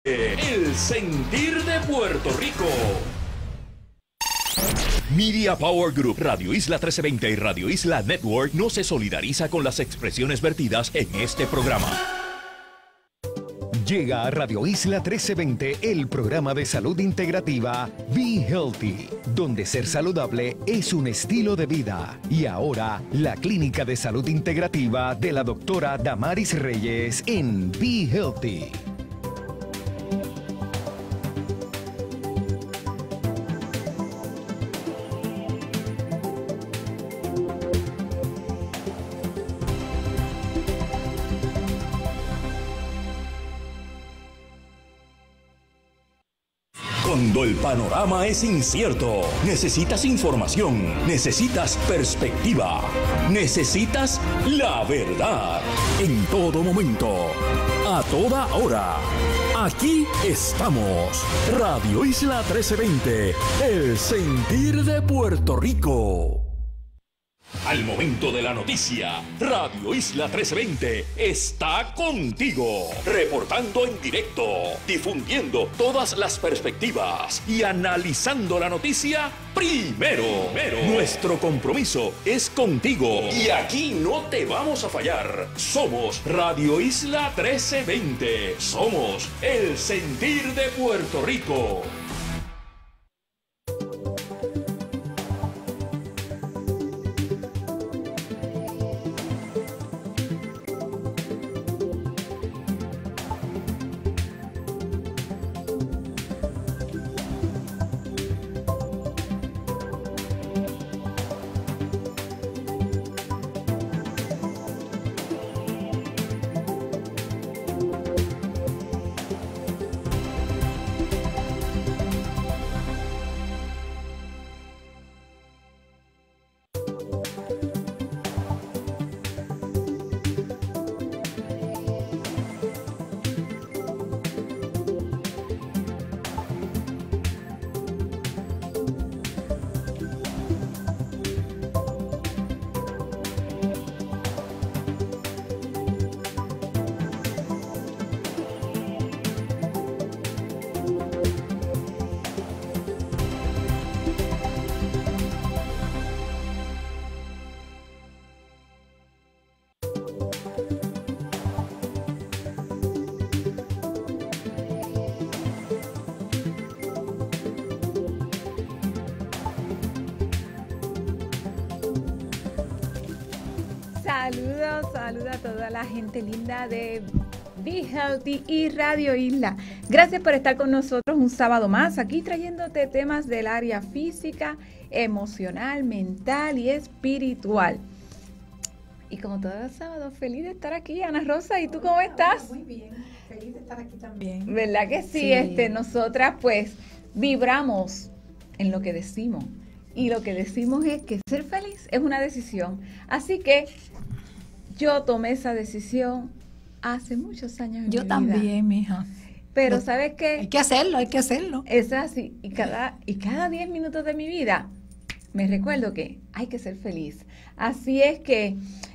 El sentir de Puerto Rico. Media Power Group, Radio Isla 1320 y Radio Isla Network no se solidariza con las expresiones vertidas en este programa. Llega a Radio Isla 1320 el programa de salud integrativa Be Healthy, donde ser saludable es un estilo de vida. Y ahora, la clínica de salud integrativa de la doctora Damaris Reyes en Be Healthy. Cuando el panorama es incierto, necesitas información, necesitas perspectiva, necesitas la verdad. En todo momento, a toda hora, aquí estamos. Radio Isla 1320, el sentir de Puerto Rico. Al momento de la noticia, Radio Isla 1320 está contigo, reportando en directo, difundiendo todas las perspectivas y analizando la noticia primero. Nuestro compromiso es contigo y aquí no te vamos a fallar. Somos Radio Isla 1320, somos el sentir de Puerto Rico. Saludos a toda la gente linda de Be Healthy y Radio Isla. Gracias por estar con nosotros un sábado más, aquí trayéndote temas del área física, emocional, mental y espiritual. Y como todos los sábados, feliz de estar aquí, Ana Rosa. ¿Y tú cómo estás? Muy bien, feliz de estar aquí también. ¿Verdad que sí? Nosotras pues vibramos en lo que decimos. Y lo que decimos es que ser feliz es una decisión. Así que yo tomé esa decisión hace muchos años en mi vida. Yo también, mija. Pero ¿sabes qué? Hay que hacerlo. Es así. Y cada 10 minutos de mi vida me recuerdo que hay que ser feliz. Así es que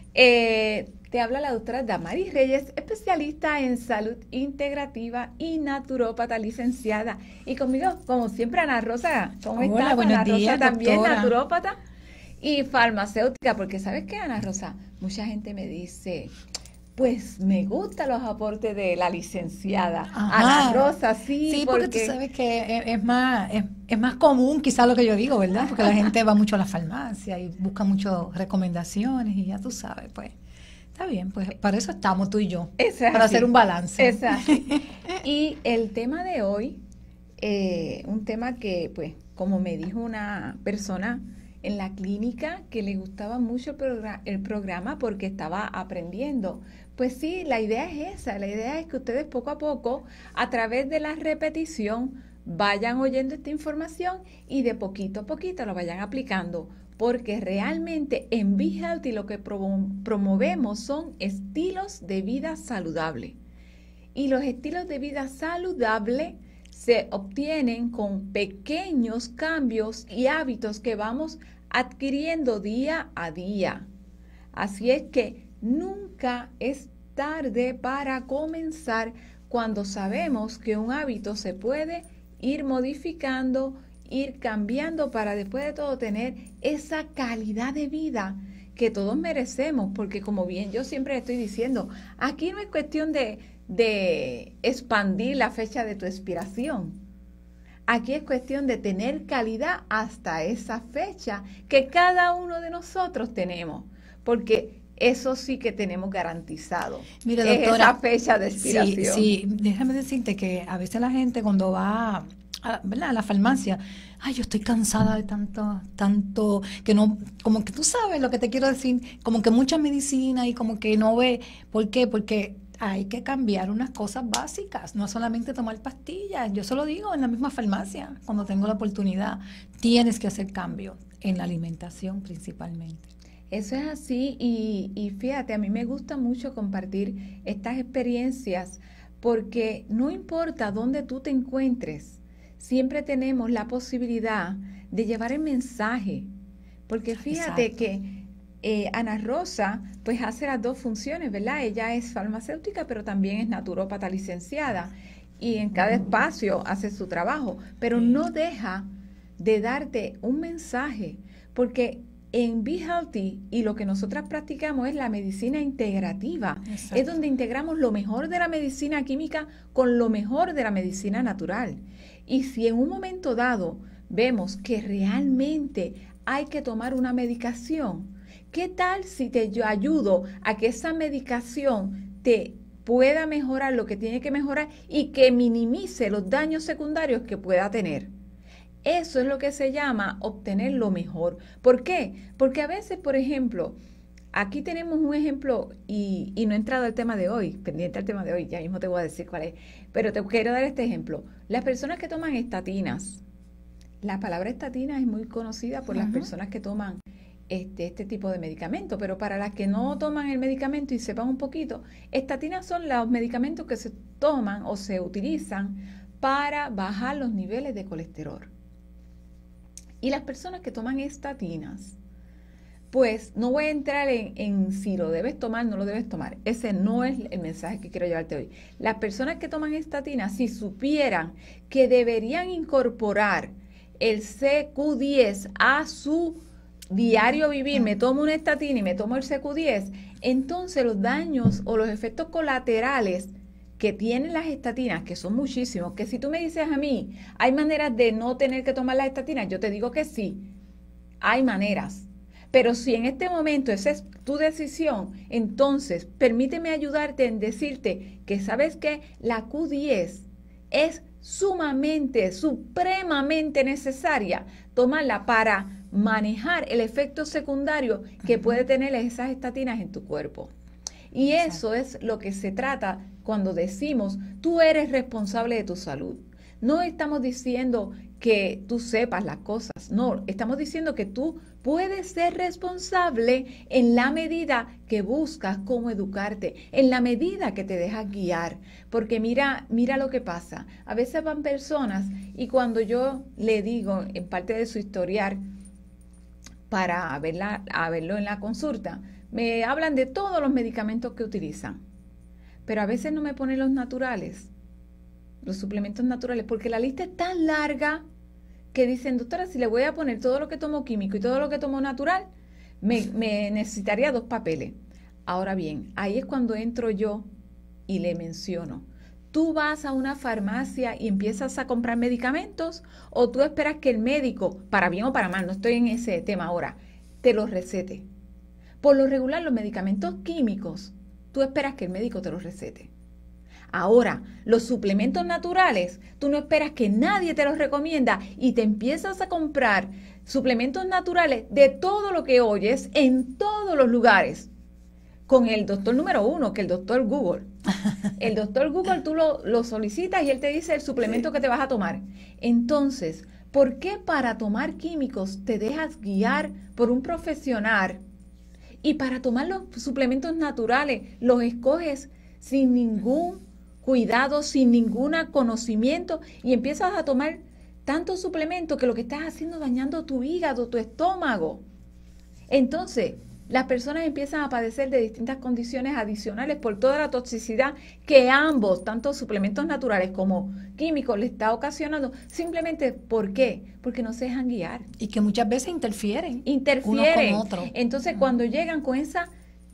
te habla la doctora Damaris Reyes, especialista en salud integrativa y naturópata licenciada. Y conmigo, como siempre, Ana Rosa. ¿Cómo estás? Hola, buenos días, Rosa también, doctora. naturópata y farmacéutica. Porque ¿sabes qué, Ana Rosa? Mucha gente me dice, pues me gustan los aportes de la licenciada. Ajá. Ana Rosa, sí. Sí, porque tú sabes que es más común quizás lo que yo digo, ¿verdad? Porque la gente va mucho a la farmacia y busca muchas recomendaciones y ya tú sabes, pues. Está bien, pues para eso estamos tú y yo, para hacer un balance. Exacto. Y el tema de hoy, un tema que, pues, como me dijo una persona en la clínica que le gustaba mucho el programa porque estaba aprendiendo. Pues sí, la idea es esa, la idea es que ustedes poco a poco, a través de la repetición, vayan oyendo esta información y de poquito a poquito lo vayan aplicando. Porque realmente en Be Healthy lo que promovemos son estilos de vida saludable. Y los estilos de vida saludable se obtienen con pequeños cambios y hábitos que vamos adquiriendo día a día. Así es que nunca es tarde para comenzar cuando sabemos que un hábito se puede ir modificando, ir cambiando para después de todo tener esa calidad de vida que todos merecemos, porque como bien yo siempre estoy diciendo, aquí no es cuestión de expandir la fecha de tu expiración. Aquí es cuestión de tener calidad hasta esa fecha que cada uno de nosotros tenemos, porque eso sí que tenemos garantizado. Mire, doctora, esa fecha de expiración. Sí, déjame decirte que a veces la gente cuando va ¿verdad? A la farmacia, ay, yo estoy cansada de tanto, que no, como que tú sabes lo que te quiero decir, como que mucha medicina y como que no ve, ¿por qué? Porque hay que cambiar unas cosas básicas, no solamente tomar pastillas, yo se lo digo en la misma farmacia, cuando tengo la oportunidad, tienes que hacer cambio en la alimentación principalmente. Eso es así y fíjate, a mí me gusta mucho compartir estas experiencias porque no importa dónde tú te encuentres, siempre tenemos la posibilidad de llevar el mensaje, porque fíjate que Ana Rosa pues hace las dos funciones, ¿verdad? Ella es farmacéutica, pero también es naturópata licenciada y en cada espacio hace su trabajo, pero no deja de darte un mensaje, porque en Be Healthy y lo que nosotras practicamos es la medicina integrativa. Exacto. Es donde integramos lo mejor de la medicina química con lo mejor de la medicina natural. Y si en un momento dado vemos que realmente hay que tomar una medicación, ¿qué tal si yo ayudo a que esa medicación te pueda mejorar lo que tiene que mejorar y que minimice los daños secundarios que pueda tener? Eso es lo que se llama obtener lo mejor. ¿Por qué? Porque a veces, por ejemplo, aquí tenemos un ejemplo y no he entrado al tema de hoy, pendiente al tema de hoy, ya mismo te voy a decir cuál es, pero te quiero dar este ejemplo. Las personas que toman estatinas, la palabra estatina es muy conocida por las personas que toman este tipo de medicamento, pero para las que no toman el medicamento y sepan un poquito, estatinas son los medicamentos que se toman o se utilizan para bajar los niveles de colesterol. Y las personas que toman estatinas, pues no voy a entrar en si lo debes tomar, no lo debes tomar. Ese no es el mensaje que quiero llevarte hoy. Las personas que toman estatinas, si supieran que deberían incorporar el CQ10 a su diario vivir, me tomo una estatina y me tomo el CQ10, entonces los daños o los efectos colaterales que tienen las estatinas, que son muchísimos, que si tú me dices a mí, ¿hay maneras de no tener que tomar las estatinas? Yo te digo que sí, hay maneras. Pero si en este momento esa es tu decisión, entonces permíteme ayudarte en decirte que sabes que la Q10 es sumamente, supremamente necesaria tomarla para manejar el efecto secundario que puede tener esas estatinas en tu cuerpo. Y eso es lo que se trata cuando decimos, tú eres responsable de tu salud. No estamos diciendo que tú sepas las cosas, no, estamos diciendo que tú puedes ser responsable en la medida que buscas cómo educarte, en la medida que te dejas guiar. Porque mira lo que pasa. A veces van personas y cuando yo le digo en parte de su historial para verlo en la consulta, me hablan de todos los medicamentos que utilizan, pero a veces no me ponen los naturales, los suplementos naturales, porque la lista es tan larga que dicen, doctora, si le voy a poner todo lo que tomo químico y todo lo que tomo natural, me necesitaría 2 papeles. Ahora bien, ahí es cuando entro yo y le menciono, ¿tú vas a una farmacia y empiezas a comprar medicamentos o tú esperas que el médico, para bien o para mal, no estoy en ese tema ahora, te los recete? Por lo regular, los medicamentos químicos, tú esperas que el médico te los recete. Ahora, los suplementos naturales, tú no esperas que nadie te los recomienda y te empiezas a comprar suplementos naturales de todo lo que oyes en todos los lugares. Con el doctor número 1, que el doctor Google. El doctor Google tú lo solicitas y él te dice el suplemento que te vas a tomar. Entonces, ¿por qué para tomar químicos te dejas guiar por un profesional? Y para tomar los suplementos naturales, los escoges sin ningún cuidado, sin ningún conocimiento y empiezas a tomar tantos suplementos que lo que estás haciendo es dañando tu hígado, tu estómago. Entonces, las personas empiezan a padecer de distintas condiciones adicionales por toda la toxicidad que ambos, tanto suplementos naturales como químicos, le está ocasionando. Simplemente, ¿por qué? Porque no se dejan guiar. Y que muchas veces interfieren. Unos con otros. Entonces, cuando llegan con esas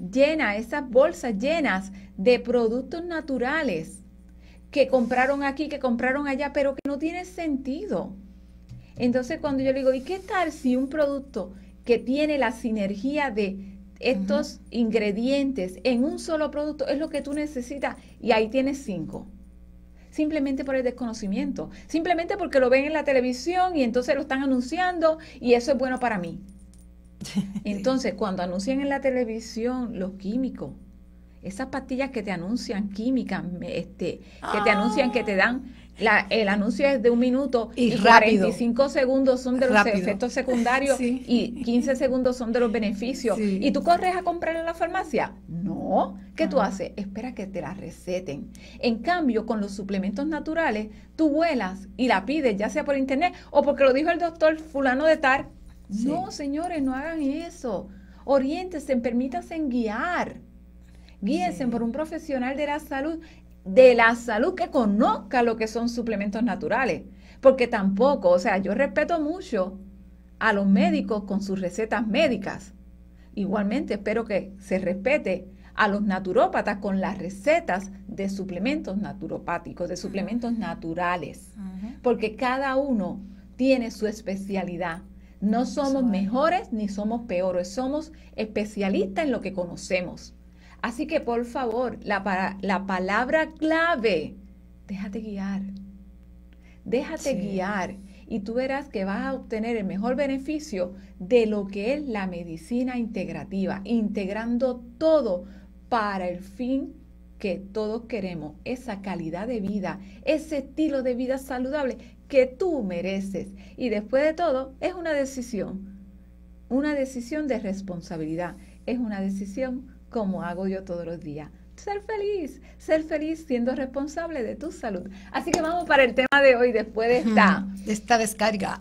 bolsas llenas de productos naturales que compraron aquí, que compraron allá, pero que no tiene sentido. Entonces, cuando yo le digo, ¿y qué tal si un producto que tiene la sinergia de estos ingredientes en un solo producto es lo que tú necesitas y ahí tienes 5? Simplemente por el desconocimiento, simplemente porque lo ven en la televisión y entonces lo están anunciando y eso es bueno para mí. Entonces, cuando anuncian en la televisión los químicos, esas pastillas que te anuncian químicas, que te anuncian que te dan, el anuncio es de 1 minuto y 45 segundos son de los efectos secundarios y 15 segundos son de los beneficios. ¿Y tú corres a comprar en la farmacia? No. ¿Qué tú haces? Espera que te la receten. En cambio, con los suplementos naturales, tú vuelas y la pides, ya sea por internet o porque lo dijo el doctor fulano de tal. No, señores, no hagan eso. Oriéntense, permítanse guiar. Guíense por un profesional de la salud que conozca lo que son suplementos naturales. Porque tampoco, o sea, yo respeto mucho a los médicos con sus recetas médicas. Igualmente espero que se respete a los naturópatas con las recetas de suplementos naturopáticos, de suplementos naturales. Porque cada uno tiene su especialidad. No somos mejores ni somos peores, somos especialistas en lo que conocemos. Así que, por favor, la palabra clave, déjate guiar. Déjate guiar y tú verás que vas a obtener el mejor beneficio de lo que es la medicina integrativa, integrando todo para el fin que todos queremos, esa calidad de vida, ese estilo de vida saludable que tú mereces. Y después de todo, es una decisión de responsabilidad, es una decisión como hago yo todos los días. Ser feliz siendo responsable de tu salud. Así que vamos para el tema de hoy después de esta descarga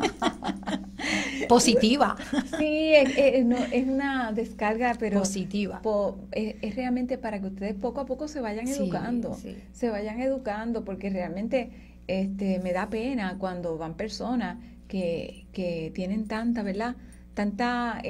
positiva. Sí, es una descarga, pero positiva. Es realmente para que ustedes poco a poco se vayan educando, se vayan educando, porque realmente me da pena cuando van personas que tienen tanta, ¿verdad? Tanta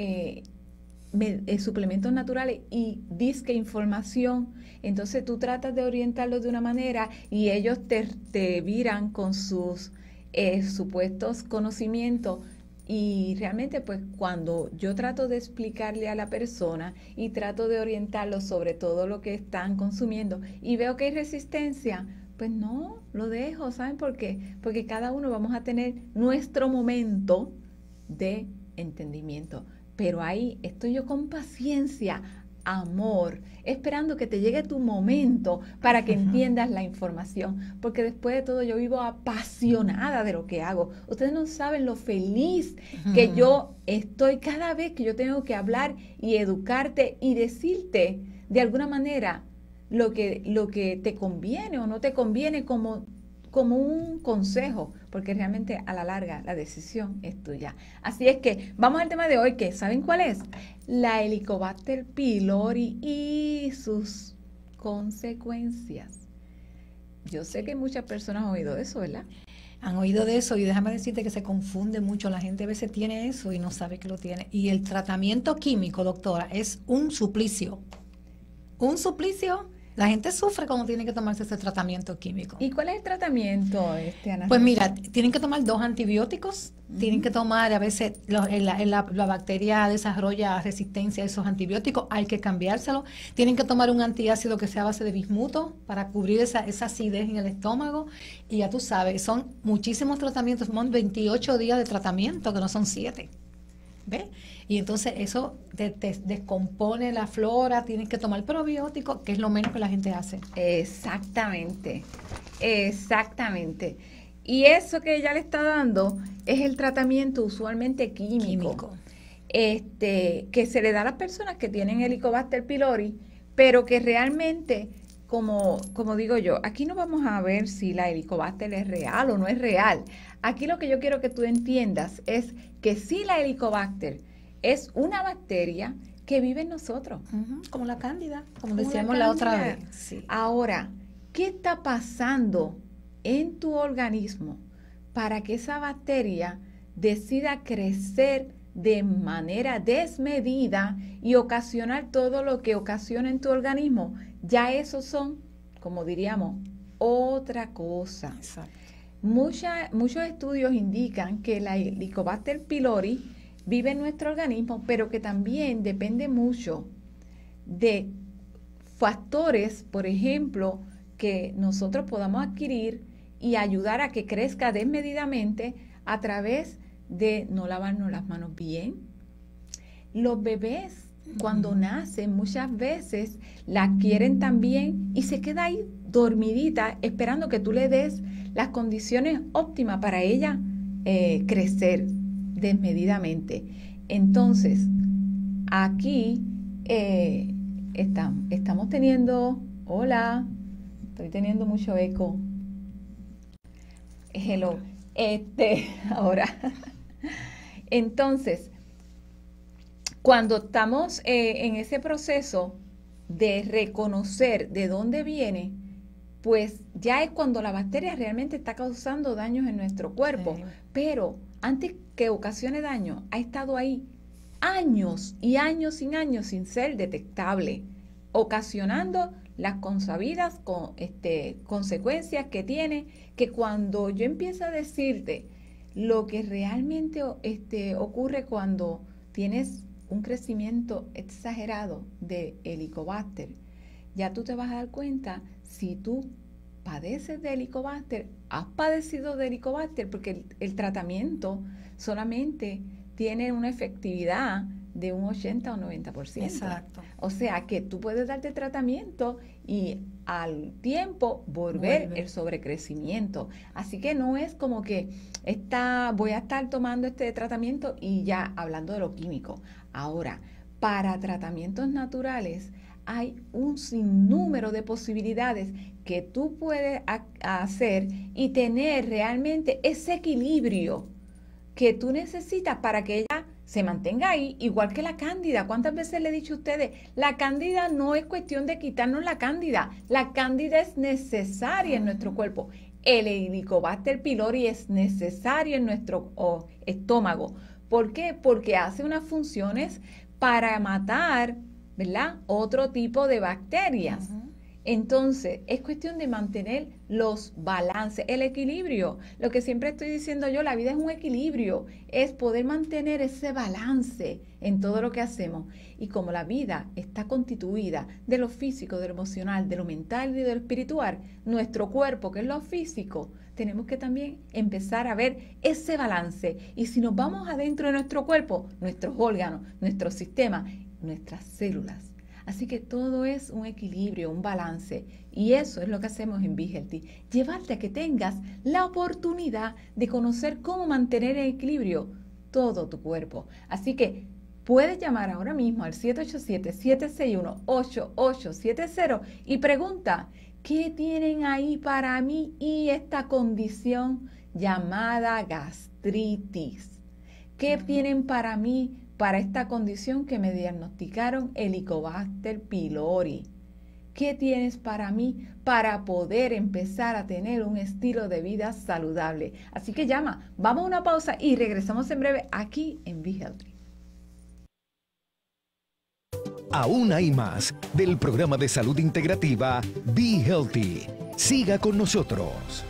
suplementos naturales y disque información, entonces tú tratas de orientarlos de una manera y ellos te viran con sus supuestos conocimientos, y realmente pues cuando yo trato de explicarle a la persona y trato de orientarlo sobre todo lo que están consumiendo y veo que hay resistencia, pues no, lo dejo. ¿Saben por qué? Porque cada uno vamos a tener nuestro momento de entendimiento. Pero ahí estoy yo con paciencia, amor, esperando que te llegue tu momento para que entiendas la información. Porque después de todo yo vivo apasionada de lo que hago. Ustedes no saben lo feliz que yo estoy cada vez que yo tengo que hablar y educarte y decirte de alguna manera lo que te conviene o no te conviene como un consejo, porque realmente a la larga la decisión es tuya. Así es que vamos al tema de hoy, que ¿saben cuál es? La Helicobacter pylori y sus consecuencias. Yo sé que muchas personas han oído de eso, ¿verdad? Han oído de eso, y déjame decirte que se confunde mucho. La gente a veces tiene eso y no sabe que lo tiene. Y el tratamiento químico, doctora, es un suplicio. Un suplicio. La gente sufre cuando tiene que tomarse ese tratamiento químico. ¿Y cuál es el tratamiento, Ana? Pues mira, tienen que tomar 2 antibióticos, tienen que tomar, a veces la bacteria desarrolla resistencia a esos antibióticos, hay que cambiárselo. Tienen que tomar un antiácido que sea a base de bismuto para cubrir esa acidez en el estómago. Y ya tú sabes, son muchísimos tratamientos, son 28 días de tratamiento, que no son 7. ¿Ves? Y entonces eso te descompone la flora, tienes que tomar probióticos, que es lo menos que la gente hace. Exactamente. Y eso que ella le está dando es el tratamiento usualmente químico. Que se le da a las personas que tienen Helicobacter pylori, pero que realmente, como digo yo, aquí no vamos a ver si la Helicobacter es real o no es real. Aquí lo que yo quiero que tú entiendas es que si la Helicobacter es una bacteria que vive en nosotros. Como la cándida, como Como decíamos la la otra cándida. vez. Sí. Ahora, ¿qué está pasando en tu organismo para que esa bacteria decida crecer de manera desmedida y ocasionar todo lo que ocasiona en tu organismo? Ya esos son, como diríamos, otra cosa. Exacto. Muchos estudios indican que la Helicobacter pylori vive en nuestro organismo, pero que también depende mucho de factores, por ejemplo, que nosotros podamos adquirir y ayudar a que crezca desmedidamente a través de no lavarnos las manos bien. Los bebés, cuando nacen, muchas veces la adquieren también y se queda ahí dormidita esperando que tú le des las condiciones óptimas para ella crecer desmedidamente. Entonces, aquí estamos teniendo, hola, estoy teniendo mucho eco. Hello, ahora. Entonces, cuando estamos en ese proceso de reconocer de dónde viene, pues ya es cuando la bacteria realmente está causando daños en nuestro cuerpo. Sí. Pero antes que ocasione daño, ha estado ahí años y años sin ser detectable, ocasionando las consabidas consecuencias que tiene, que cuando yo empiezo a decirte lo que realmente ocurre cuando tienes un crecimiento exagerado de Helicobacter, ya tú te vas a dar cuenta si tú padeces de Helicobacter, has padecido de Helicobacter, porque el tratamiento solamente tiene una efectividad de un 80 o 90%. Exacto. O sea que tú puedes darte tratamiento y al tiempo volver el sobrecrecimiento. Así que no es como que voy a estar tomando este tratamiento y ya hablando de lo químico. Ahora, para tratamientos naturales hay un sinnúmero de posibilidades que tú puedes hacer y tener realmente ese equilibrio que tú necesitas para que ella se mantenga ahí, igual que la cándida. ¿Cuántas veces le he dicho a ustedes? La cándida no es cuestión de quitarnos la cándida es necesaria en nuestro cuerpo. El Helicobacter pylori es necesario en nuestro estómago. ¿Por qué? Porque hace unas funciones para matar, ¿verdad?, otro tipo de bacterias. Entonces, es cuestión de mantener los balances, el equilibrio. Lo que siempre estoy diciendo yo, la vida es un equilibrio, es poder mantener ese balance en todo lo que hacemos. Y como la vida está constituida de lo físico, de lo emocional, de lo mental y de lo espiritual, nuestro cuerpo, que es lo físico, tenemos que también empezar a ver ese balance. Y si nos vamos adentro de nuestro cuerpo, nuestros órganos, nuestro sistema, nuestras células. Así que todo es un equilibrio, un balance. Y eso es lo que hacemos en Be Healthy. Llevarte a que tengas la oportunidad de conocer cómo mantener en equilibrio todo tu cuerpo. Así que puedes llamar ahora mismo al 787-761-8870 y pregunta, ¿qué tienen ahí para mí y esta condición llamada gastritis? ¿Qué tienen para mí para esta condición que me diagnosticaron Helicobacter pylori? ¿Qué tienes para mí para poder empezar a tener un estilo de vida saludable? Así que llama, vamos a una pausa y regresamos en breve aquí en Be Healthy. Aún hay más del programa de salud integrativa Be Healthy. Siga con nosotros.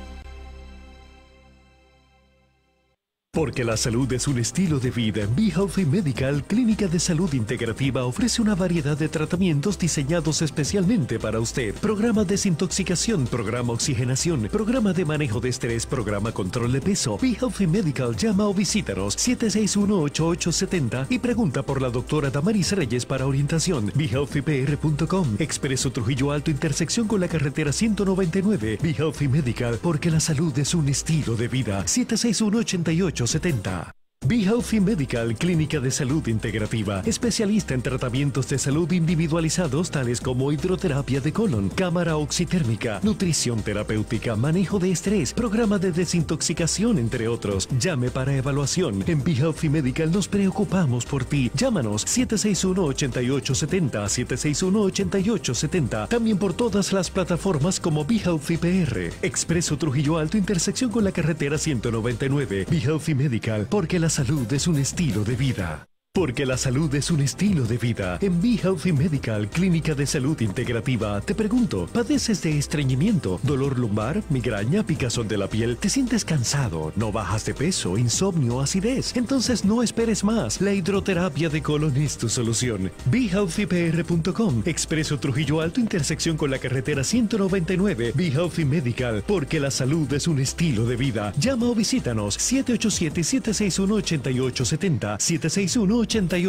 Porque la salud es un estilo de vida, Be Healthy Medical, Clínica de Salud Integrativa, ofrece una variedad de tratamientos diseñados especialmente para usted. Programa desintoxicación, programa oxigenación, programa de manejo de estrés, programa control de peso. Be Healthy Medical, llama o visítanos 761-8870 y pregunta por la doctora Damaris Reyes para orientación. BeHealthyPR.com, Expreso Trujillo Alto, intersección con la carretera 199. Be Healthy Medical, porque la salud es un estilo de vida. 761-8870. Be Healthy Medical, clínica de salud integrativa, especialista en tratamientos de salud individualizados tales como hidroterapia de colon, cámara oxitérmica, nutrición terapéutica, manejo de estrés, programa de desintoxicación, entre otros. Llame para evaluación. En Be Healthy Medical nos preocupamos por ti. Llámanos 761-8870, 761-8870. También por todas las plataformas como Be Healthy PR. Expreso Trujillo Alto, intersección con la carretera 199. Be Healthy Medical, porque la salud es un estilo de vida. Porque la salud es un estilo de vida. En Be Healthy Medical, clínica de salud integrativa, te pregunto, ¿padeces de estreñimiento, dolor lumbar, migraña, picazón de la piel? ¿Te sientes cansado? ¿No bajas de peso, insomnio, acidez? Entonces no esperes más. La hidroterapia de colon es tu solución. BeHealthyPR.com, Expreso Trujillo Alto, intersección con la carretera 199. Be Healthy Medical, porque la salud es un estilo de vida. Llama o visítanos 787-761-8870, 761-8870.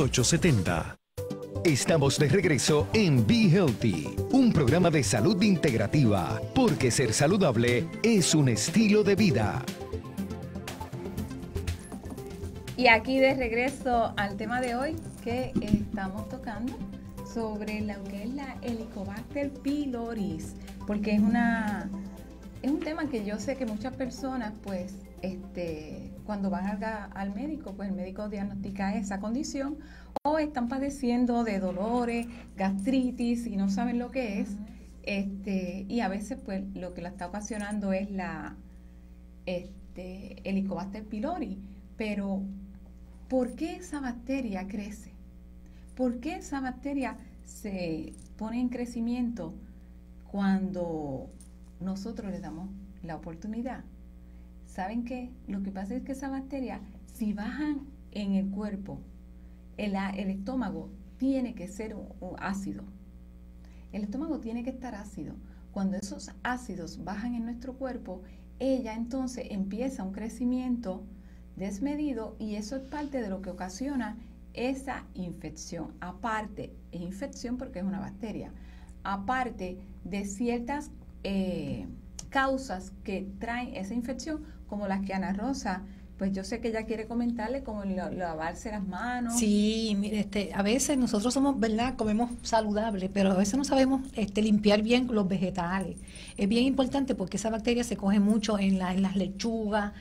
Estamos de regreso en Be Healthy, un programa de salud integrativa, porque ser saludable es un estilo de vida. Y aquí de regreso al tema de hoy que estamos tocando sobre lo que es la Helicobacter pylori, porque es un tema que yo sé que muchas personas pues cuando van al médico, pues el médico diagnostica esa condición o están padeciendo de dolores, gastritis y no saben lo que es, y a veces pues lo que la está ocasionando es la Helicobacter pylori. Pero ¿por qué esa bacteria crece? ¿Por qué esa bacteria se pone en crecimiento cuando nosotros le damos la oportunidad? ¿Saben qué? Lo que pasa es que esa bacteria, si bajan en el cuerpo, el estómago tiene que ser ácido. El estómago tiene que estar ácido. Cuando esos ácidos bajan en nuestro cuerpo, ella entonces empieza un crecimiento desmedido y eso es parte de lo que ocasiona esa infección. Aparte, es infección porque es una bacteria. Aparte de ciertas causas que traen esa infección, como las que Ana Rosa, pues yo sé que ella quiere comentarle, como lavarse las manos. Sí, mire, a veces nosotros somos, ¿verdad? Comemos saludable, pero a veces no sabemos limpiar bien los vegetales. Es bien importante porque esa bacteria se coge mucho en las lechugas,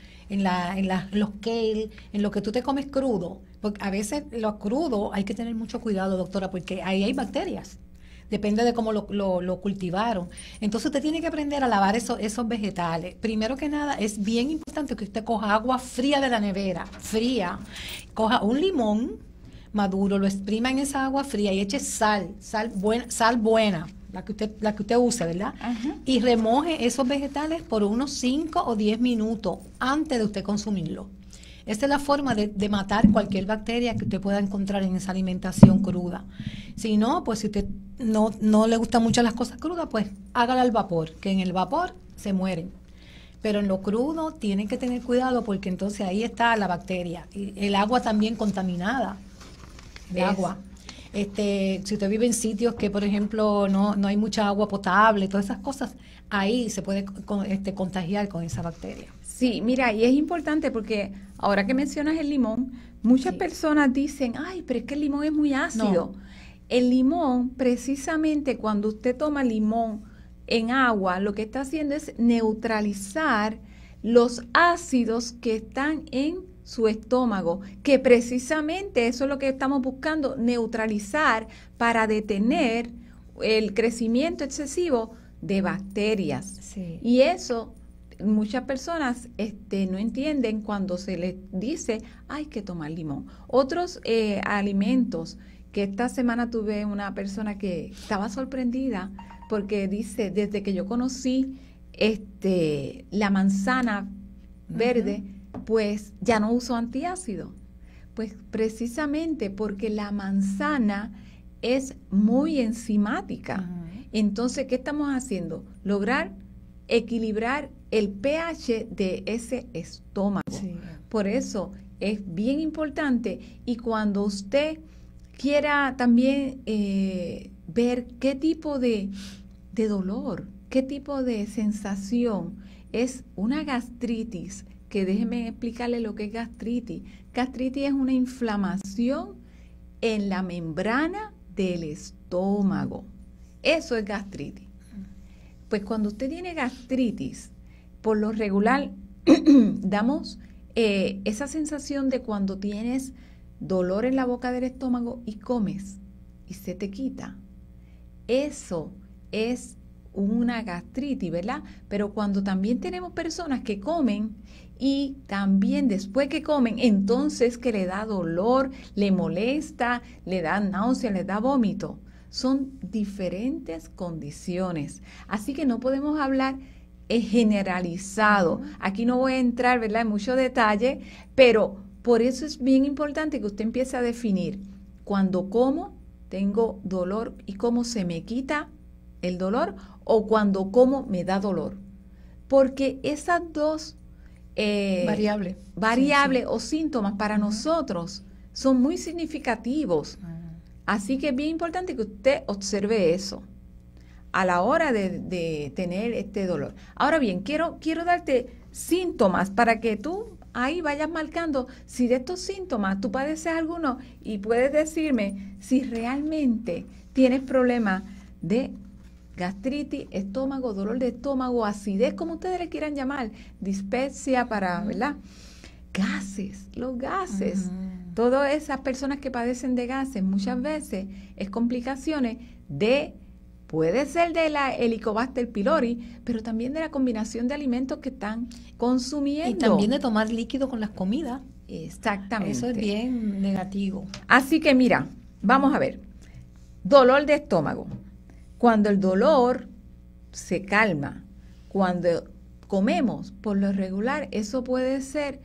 los kale, en lo que tú te comes crudo. Porque a veces lo crudo hay que tener mucho cuidado, doctora, porque ahí hay bacterias. Depende de cómo lo cultivaron. Entonces usted tiene que aprender a lavar esos vegetales. Primero que nada, es bien importante que usted coja agua fría de la nevera, fría. Coja un limón maduro, lo exprima en esa agua fría y eche sal buena, la que usted use, ¿verdad? Uh-huh. Y remoje esos vegetales por unos 5 o 10 minutos antes de usted consumirlo. Esta es la forma de matar cualquier bacteria que usted pueda encontrar en esa alimentación cruda. Si no, pues si usted no le gustan mucho las cosas crudas, pues hágala al vapor, que en el vapor se mueren. Pero en lo crudo tienen que tener cuidado porque entonces ahí está la bacteria. Y el agua también contaminada, agua. Si usted vive en sitios que, por ejemplo, no hay mucha agua potable, todas esas cosas, ahí se puede contagiar con esa bacteria. Sí, mira, y es importante porque ahora que mencionas el limón, muchas personas dicen, ay, pero es que el limón es muy ácido. No. El limón, precisamente cuando usted toma limón en agua, lo que está haciendo es neutralizar los ácidos que están en su estómago, que precisamente eso es lo que estamos buscando, neutralizar para detener el crecimiento excesivo de bacterias. Sí. Y eso muchas personas no entienden cuando se les dice hay que tomar limón. Otros alimentos, que esta semana tuve una persona que estaba sorprendida porque dice, desde que yo conocí la manzana verde, pues ya no uso antiácido. Pues precisamente porque la manzana es muy enzimática. Entonces, ¿qué estamos haciendo? Lograr equilibrar el pH de ese estómago. Sí. Por eso es bien importante, y cuando usted quiera también ver qué tipo de dolor, qué tipo de sensación es una gastritis que déjeme explicarle lo que es gastritis. Gastritis es una inflamación en la membrana del estómago. Eso es gastritis. Pues cuando usted tiene gastritis, por lo regular damos esa sensación de cuando tienes dolor en la boca del estómago y comes y se te quita. Eso es una gastritis, ¿verdad? Pero cuando también tenemos personas que comen y también después que comen, entonces que le da dolor, le molesta, le da náusea, le da vómito. Son diferentes condiciones. Así que no podemos hablar generalizado. Aquí no voy a entrar, ¿verdad?, en mucho detalle, pero por eso es bien importante que usted empiece a definir cuando como tengo dolor y cómo se me quita el dolor, o cuando como me da dolor. Porque esas dos variables sí. O síntomas para nosotros son muy significativos. Así que es bien importante que usted observe eso a la hora de tener este dolor. Ahora bien, quiero darte síntomas para que tú ahí vayas marcando si de estos síntomas tú padeces alguno y puedes decirme si realmente tienes problemas de gastritis, estómago, dolor de estómago, acidez, como ustedes le quieran llamar, dispepsia ¿verdad? Gases, los gases. Todas esas personas que padecen de gases muchas veces es complicaciones puede ser de la Helicobacter pylori, pero también de la combinación de alimentos que están consumiendo. Y también de tomar líquido con las comidas. Exactamente. Eso es bien negativo. Así que mira, vamos a ver. Dolor de estómago. Cuando el dolor se calma, cuando comemos, por lo regular, eso puede ser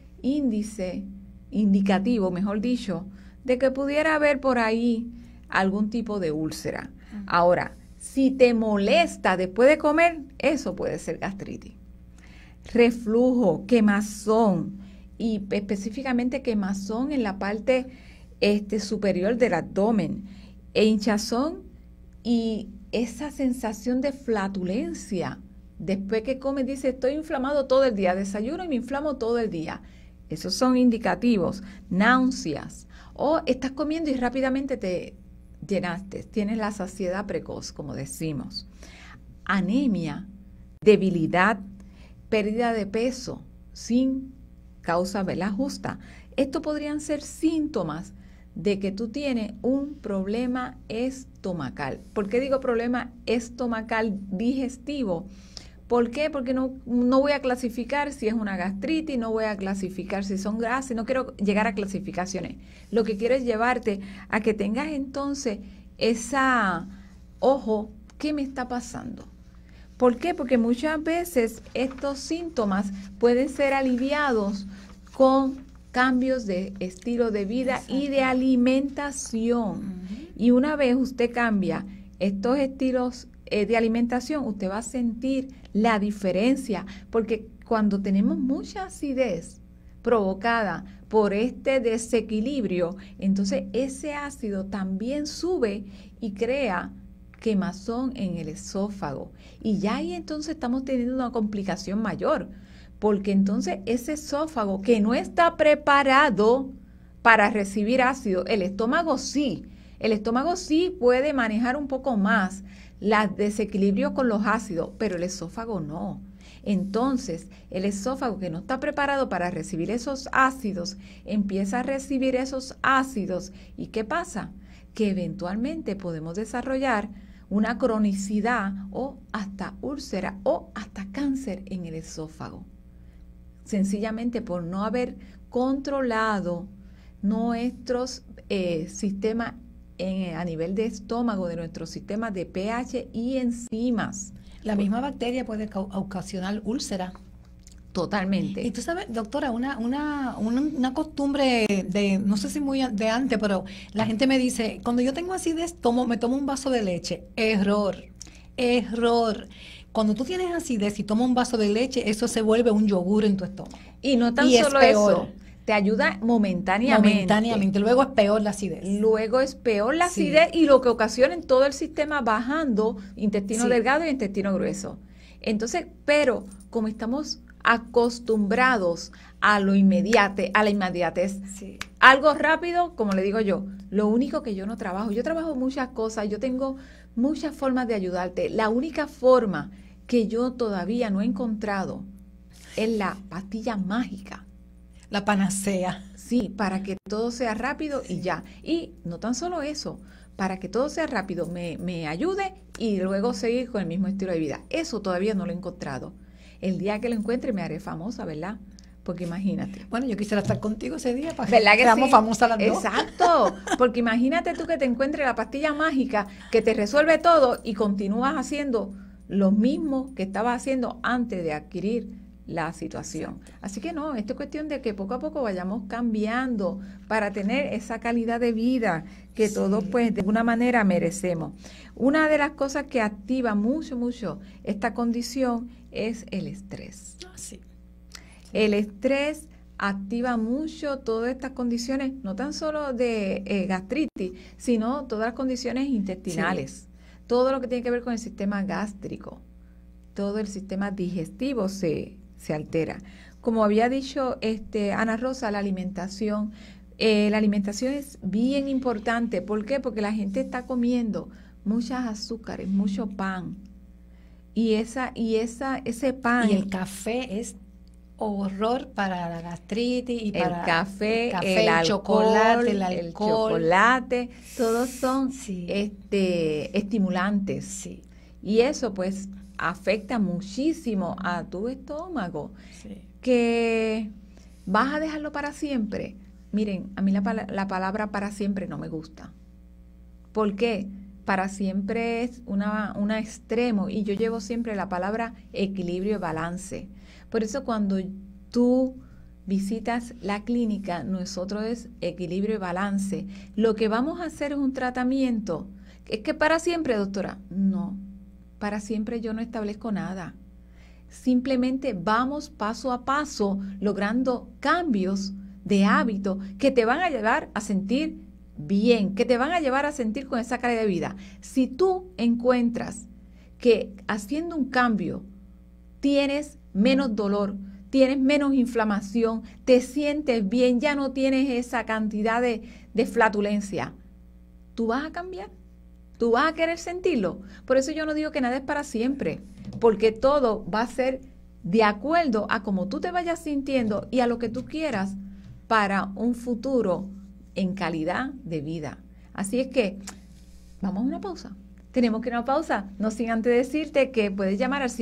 indicativo, mejor dicho, de que pudiera haber por ahí algún tipo de úlcera. Ahora, si te molesta después de comer, eso puede ser gastritis. Reflujo, quemazón, y específicamente quemazón en la parte superior del abdomen, e hinchazón y esa sensación de flatulencia. Después que comes, dice, estoy inflamado todo el día, desayuno y me inflamo todo el día. Esos son indicativos. Náuseas. O estás comiendo y rápidamente te llenaste. Tienes la saciedad precoz, como decimos. Anemia, debilidad, pérdida de peso sin causa, ¿verdad?, justa. Estos podrían ser síntomas de que tú tienes un problema estomacal. ¿Por qué digo problema estomacal digestivo? ¿Por qué? Porque no voy a clasificar si es una gastritis, no voy a clasificar si son gases, no quiero llegar a clasificaciones. Lo que quiero es llevarte a que tengas entonces ojo, ¿qué me está pasando? ¿Por qué? Porque muchas veces estos síntomas pueden ser aliviados con cambios de estilo de vida y de alimentación. Y una vez usted cambia estos estilos de alimentación, usted va a sentir la diferencia, porque cuando tenemos mucha acidez provocada por este desequilibrio, entonces ese ácido también sube y crea quemazón en el esófago. Y ya ahí entonces estamos teniendo una complicación mayor, porque entonces ese esófago que no está preparado para recibir ácido, el estómago sí puede manejar un poco más los desequilibrios con los ácidos, pero el esófago no. Entonces, el esófago que no está preparado para recibir esos ácidos, empieza a recibir esos ácidos. ¿Y qué pasa? Que eventualmente podemos desarrollar una cronicidad o hasta úlcera o hasta cáncer en el esófago. Sencillamente por no haber controlado nuestros sistemas a nivel de estómago, de nuestro sistema de pH y enzimas. La misma bacteria puede ocasionar úlcera. Totalmente. Y tú sabes, doctora, una costumbre de, no sé si muy de antes, pero la gente me dice, cuando yo tengo acidez, me tomo un vaso de leche. Error. Cuando tú tienes acidez y tomas un vaso de leche, eso se vuelve un yogur en tu estómago. Y no tan solo eso, te ayuda momentáneamente. Luego es peor la acidez. Y lo que ocasiona en todo el sistema bajando intestino delgado y intestino grueso. Entonces, pero como estamos acostumbrados a lo inmediate, a la inmediatez. Sí. Algo rápido, como le digo yo, lo único que yo no trabajo, yo trabajo muchas cosas, yo tengo muchas formas de ayudarte. La única forma que yo todavía no he encontrado es la pastilla mágica. La panacea. Sí, para que todo sea rápido y ya. Y no tan solo eso, para que todo sea rápido, me ayude y luego seguir con el mismo estilo de vida. Eso todavía no lo he encontrado. El día que lo encuentre me haré famosa, ¿verdad? Porque imagínate. Bueno, yo quisiera estar contigo ese día para ¿verdad que que seamos sí? famosas las dos. Exacto, porque imagínate tú que te encuentres la pastilla mágica que te resuelve todo y continúas haciendo lo mismo que estabas haciendo antes de adquirir la situación. Así que no, esto es cuestión de que poco a poco vayamos cambiando para tener esa calidad de vida que todos pues de alguna manera merecemos. Una de las cosas que activa mucho esta condición es el estrés. Sí. El estrés activa mucho todas estas condiciones, no tan solo de gastritis, sino todas las condiciones intestinales. Sí. Todo lo que tiene que ver con el sistema gástrico, todo el sistema digestivo se altera. Como había dicho Ana Rosa, la alimentación es bien importante. ¿Por qué? Porque la gente está comiendo muchas azúcares, mucho pan. Y ese pan. Y el café es horror para la gastritis y para el café, el alcohol, el chocolate, todos son sí. Estimulantes. Sí. Y eso pues afecta muchísimo a tu estómago. Sí. Que vas a dejarlo para siempre. Miren, a mí la palabra para siempre no me gusta. ¿Por qué? Para siempre es un extremo y yo llevo siempre la palabra equilibrio y balance. Por eso cuando tú visitas la clínica, nosotros es equilibrio y balance. Lo que vamos a hacer es un tratamiento. ¿Es que para siempre, doctora? No, para siempre yo no establezco nada. Simplemente vamos paso a paso logrando cambios de hábito que te van a llevar a sentir bien, que te van a llevar a sentir con esa calidad de vida. Si tú encuentras que haciendo un cambio tienes menos dolor, tienes menos inflamación, te sientes bien, ya no tienes esa cantidad de flatulencia, ¿tú vas a cambiar? ¿Tú vas a querer sentirlo? Por eso yo no digo que nada es para siempre, porque todo va a ser de acuerdo a cómo tú te vayas sintiendo y a lo que tú quieras para un futuro en calidad de vida. Así es que vamos a una pausa. Tenemos que ir a una pausa, no sin antes decirte que puedes llamar al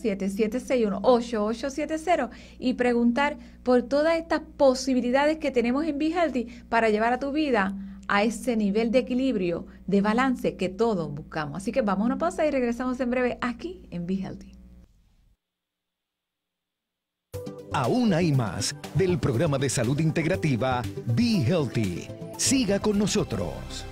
787-761-8870 y preguntar por todas estas posibilidades que tenemos en Be Healthy para llevar a tu vida a ese nivel de equilibrio, de balance que todos buscamos. Así que vamos a una pausa y regresamos en breve aquí en Be Healthy. Aún hay más del programa de salud integrativa Be Healthy. Siga con nosotros.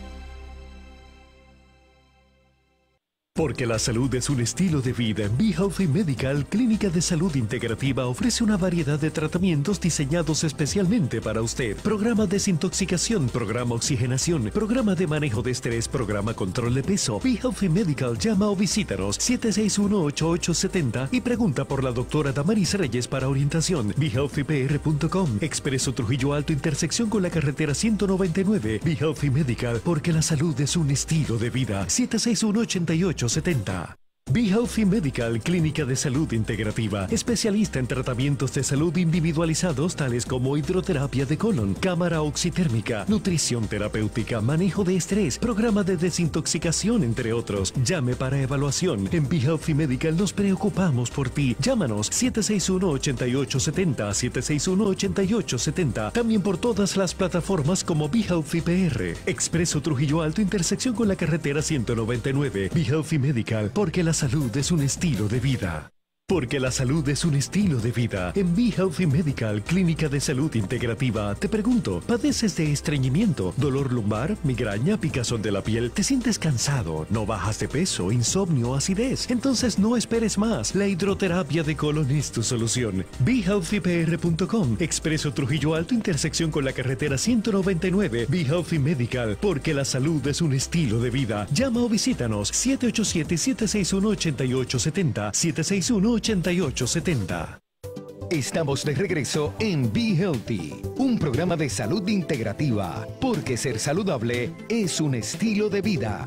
Porque la salud es un estilo de vida, Be Healthy Medical Clínica de Salud Integrativa ofrece una variedad de tratamientos diseñados especialmente para usted. Programa desintoxicación, programa oxigenación, programa de manejo de estrés, programa control de peso. Be Healthy Medical, llama o visítanos 761-8870 y pregunta por la doctora Damaris Reyes para orientación. BeHealthyPR.com, Expreso Trujillo Alto, intersección con la carretera 199. Be Healthy Medical, porque la salud es un estilo de vida. 761-8870. Be Healthy Medical, Clínica de Salud Integrativa, especialista en tratamientos de salud individualizados tales como hidroterapia de colon, cámara oxitérmica, nutrición terapéutica, manejo de estrés, programa de desintoxicación, entre otros. Llame para evaluación. En Be Healthy Medical nos preocupamos por ti. Llámanos 761-8870, 761-8870. También por todas las plataformas como Be Healthy PR. Expreso Trujillo Alto, intersección con la carretera 199. Be Healthy Medical, porque la salud es un estilo de vida. Porque la salud es un estilo de vida. En Be Healthy Medical, Clínica de Salud Integrativa, te pregunto, ¿padeces de estreñimiento, dolor lumbar, migraña, picazón de la piel? ¿Te sientes cansado? ¿No bajas de peso, insomnio, acidez? Entonces no esperes más. La hidroterapia de colon es tu solución. BeHealthyPR.com, Expreso Trujillo Alto, intersección con la carretera 199. Be Healthy Medical, porque la salud es un estilo de vida. Llama o visítanos 787-761-8870, 761-8870. Estamos de regreso en Be Healthy, un programa de salud integrativa, porque ser saludable es un estilo de vida.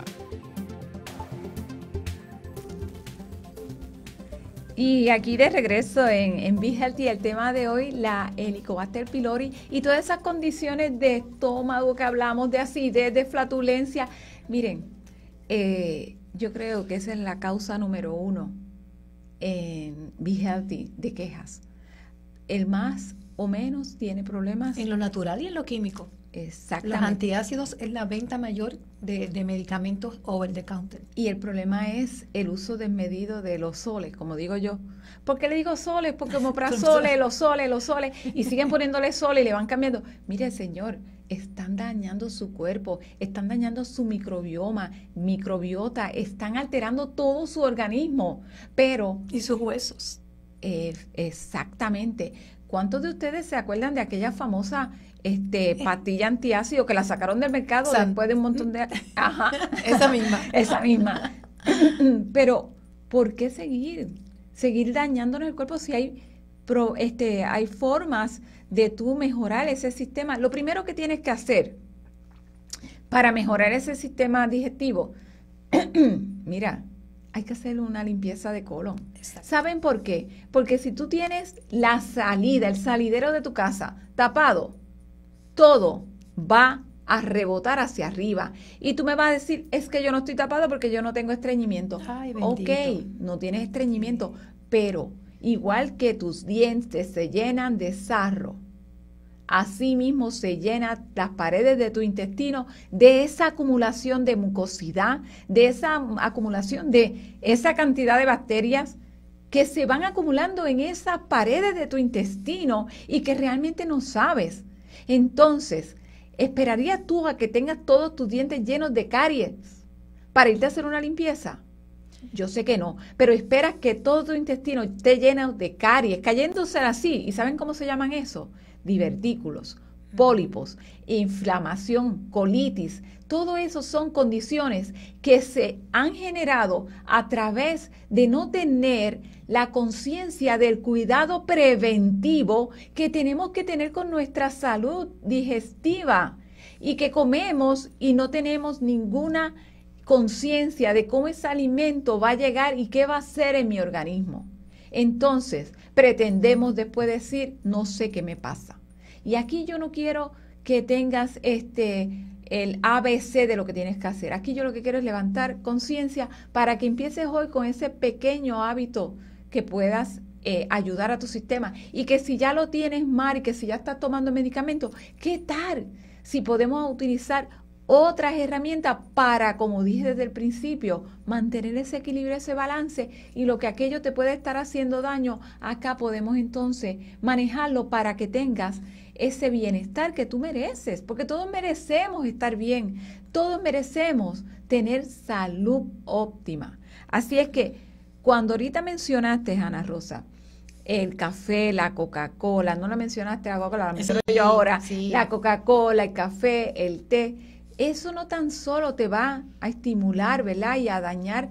Y aquí de regreso en Be Healthy, el tema de hoy, la Helicobacter pylori y todas esas condiciones de estómago que hablamos, de acidez, de flatulencia. Miren, yo creo que esa es la causa número 1 en Be Healthy de quejas. El más o menos tiene problemas en lo natural y en lo químico. Exactamente. Los antiácidos es la venta mayor de medicamentos over the counter. Y el problema es el uso desmedido de los soles, como digo yo. ¿Por qué le digo soles? Porque omeprazole, los soles, y siguen poniéndole soles y le van cambiando. Mire, señor, están dañando su cuerpo, están dañando su microbioma, microbiota, están alterando todo su organismo. Pero... y sus huesos. Exactamente. ¿Cuántos de ustedes se acuerdan de aquella famosa pastilla antiácido que la sacaron del mercado después de un montón de... Ajá. Esa misma. Pero, ¿por qué seguir dañándonos el cuerpo si hay formas de tú mejorar ese sistema? Lo primero que tienes que hacer para mejorar ese sistema digestivo, mira, hay que hacer una limpieza de colon. Exacto. ¿Saben por qué? Porque si tú tienes la salida, el salidero de tu casa tapado, todo va a rebotar hacia arriba. Y tú me vas a decir, es que yo no estoy tapado porque yo no tengo estreñimiento. Ay, bendito. Ok, no tienes estreñimiento, pero igual que tus dientes se llenan de sarro, así mismo se llenan las paredes de tu intestino de esa acumulación de mucosidad, de esa acumulación de esa cantidad de bacterias que se van acumulando en esas paredes de tu intestino y que realmente no sabes. Entonces, ¿esperarías tú a que tengas todos tus dientes llenos de caries para irte a hacer una limpieza? Yo sé que no, pero esperas que todo tu intestino esté lleno de caries, cayéndose así. ¿Y saben cómo se llaman eso? Divertículos, pólipos, inflamación, colitis. Todo eso son condiciones que se han generado a través de no tener la conciencia del cuidado preventivo que tenemos que tener con nuestra salud digestiva y que comemos y no tenemos ninguna conciencia de cómo ese alimento va a llegar y qué va a hacer en mi organismo. Entonces, pretendemos después decir, no sé qué me pasa. Y aquí yo no quiero que tengas el ABC de lo que tienes que hacer. Aquí yo lo que quiero es levantar conciencia para que empieces hoy con ese pequeño hábito que puedas ayudar a tu sistema. Y que si ya lo tienes mal y que si ya estás tomando medicamentos, ¿qué tal si podemos utilizar otras herramientas para, como dije desde el principio, mantener ese equilibrio, ese balance, y lo que aquello te puede estar haciendo daño, acá podemos entonces manejarlo para que tengas ese bienestar que tú mereces, porque todos merecemos estar bien, todos merecemos tener salud óptima. Así es que cuando ahorita mencionaste, Ana Rosa, el café, la Coca-Cola, no la mencionaste la Coca-Cola, la menciono yo ahora, la Coca-Cola, el café, el té, eso no tan solo te va a estimular, ¿verdad?, y a dañar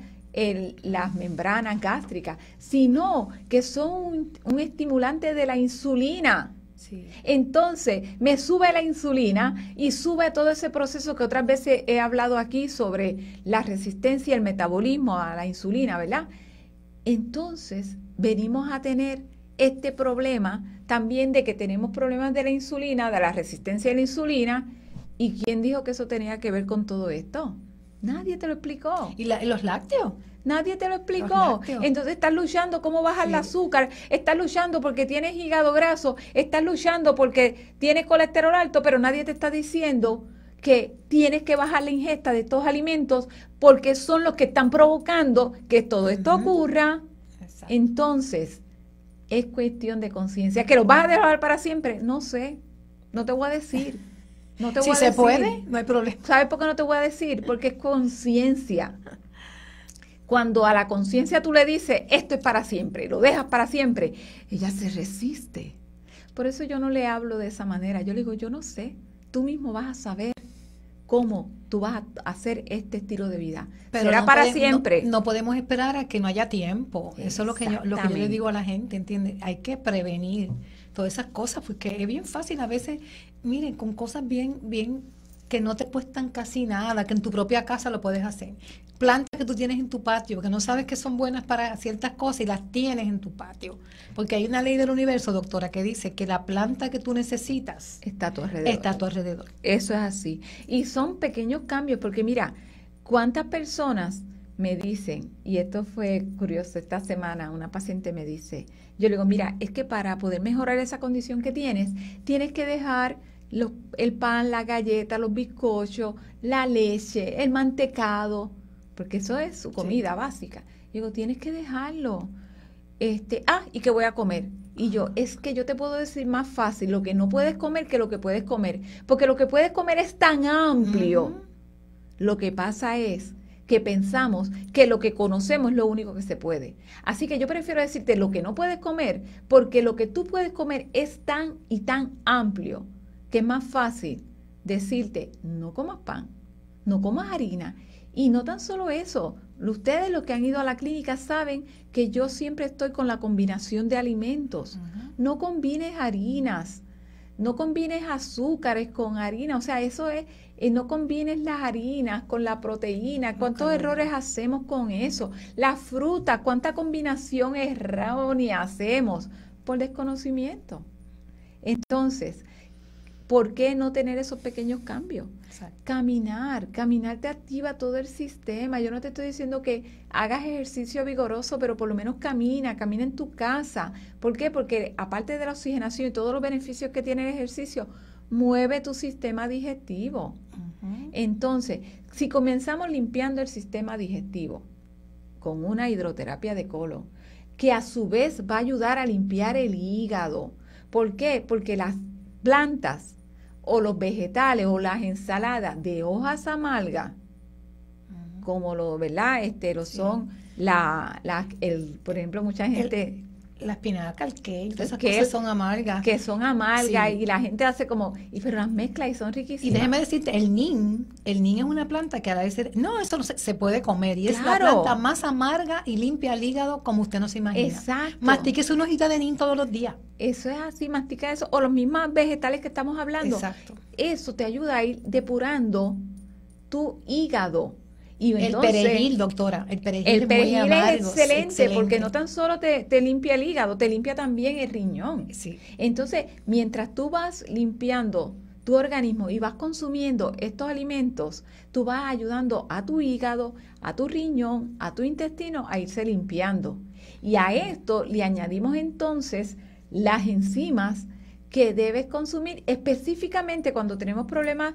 las membranas gástricas, sino que son un estimulante de la insulina. Sí. Entonces, me sube la insulina y sube todo ese proceso que otras veces he hablado aquí sobre la resistencia y el metabolismo a la insulina, ¿verdad? Entonces, venimos a tener este problema también de que tenemos problemas de la insulina, de la resistencia a la insulina. ¿Y quién dijo que eso tenía que ver con todo esto? Nadie te lo explicó. ¿Y los lácteos? Nadie te lo explicó. Entonces estás luchando cómo bajar el azúcar, estás luchando porque tienes hígado graso, estás luchando porque tienes colesterol alto, pero nadie te está diciendo que tienes que bajar la ingesta de estos alimentos porque son los que están provocando que todo esto ocurra. Exacto. Entonces, es cuestión de conciencia. ¿Que los vas a dejar para siempre? No sé, no te voy a decir. No te voy a decir. Si se puede, no hay problema. ¿Sabes por qué no te voy a decir? Porque es conciencia. Cuando a la conciencia tú le dices, esto es para siempre, y lo dejas para siempre, ella se resiste. Por eso yo no le hablo de esa manera. Yo le digo, yo no sé, tú mismo vas a saber. cómo tú vas a hacer este estilo de vida. Pero será no para siempre. No podemos esperar a que no haya tiempo. Eso es lo que yo le digo a la gente, ¿entiendes? Hay que prevenir todas esas cosas, porque es bien fácil a veces, miren, con cosas bien que no te cuestan casi nada, que en tu propia casa lo puedes hacer. Plantas que tú tienes en tu patio, que no sabes que son buenas para ciertas cosas y las tienes en tu patio. Porque hay una ley del universo, doctora, que dice que la planta que tú necesitas está a tu alrededor. Eso es así. Y son pequeños cambios, porque mira, ¿cuántas personas me dicen, y esto fue curioso, esta semana una paciente me dice, yo le digo, mira, es que para poder mejorar esa condición que tienes que dejar el pan, la galleta, los bizcochos, la leche, el mantecado, porque eso es su comida básica. Yo digo, tienes que dejarlo. ¿Y qué voy a comer? Y yo, es que yo te puedo decir más fácil lo que no puedes comer que lo que puedes comer, porque lo que puedes comer es tan amplio. Lo que pasa es que pensamos que lo que conocemos es lo único que se puede. Así que yo prefiero decirte lo que no puedes comer, porque lo que tú puedes comer es tan y tan amplio, que es más fácil decirte, no comas pan, no comas harina. Y no tan solo eso, ustedes los que han ido a la clínica saben que yo siempre estoy con la combinación de alimentos. No combines harinas, no combines azúcares con harina, o sea, eso es, no combines las harinas con la proteína. ¿Cuántos errores hacemos con eso? La fruta, ¿cuánta combinación errónea hacemos? Por desconocimiento. Entonces, ¿por qué no tener esos pequeños cambios? Exacto. Caminar te activa todo el sistema. Yo no te estoy diciendo que hagas ejercicio vigoroso, pero por lo menos camina en tu casa. ¿Por qué? Porque aparte de la oxigenación y todos los beneficios que tiene el ejercicio, mueve tu sistema digestivo. Entonces, si comenzamos limpiando el sistema digestivo con una hidroterapia de colon, que a su vez va a ayudar a limpiar el hígado. ¿Por qué? Porque las plantas o los vegetales o las ensaladas de hojas amargas, como ¿verdad? Son por ejemplo, mucha gente... La espinaca, el kale, todas esas cosas son amargas. Que son amargas, y la gente hace como... pero las mezcla y son riquísimas. Y déjame decirte, el nin es una planta que a veces... No, eso no se puede comer. Y es la planta más amarga y limpia el hígado como usted no se imagina. Exacto. Mastíquese una hojita de nin todos los días. Eso es así, mastica eso. O los mismos vegetales que estamos hablando. Exacto. Eso te ayuda a ir depurando tu hígado. Y entonces, el perejil, doctora, el perejil es muy amargo, es excelente, porque no tan solo te limpia el hígado, te limpia también el riñón. Sí. Entonces, mientras tú vas limpiando tu organismo y vas consumiendo estos alimentos, tú vas ayudando a tu hígado, a tu riñón, a tu intestino a irse limpiando. Y a esto le añadimos entonces las enzimas que debes consumir específicamente cuando tenemos problemas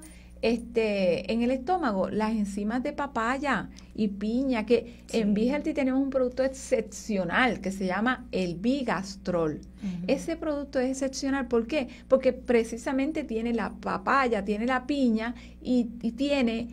en el estómago, las enzimas de papaya y piña, que en B-Healthy tenemos un producto excepcional que se llama el Bigastrol. Ese producto es excepcional, ¿por qué? Porque precisamente tiene la papaya, tiene la piña y tiene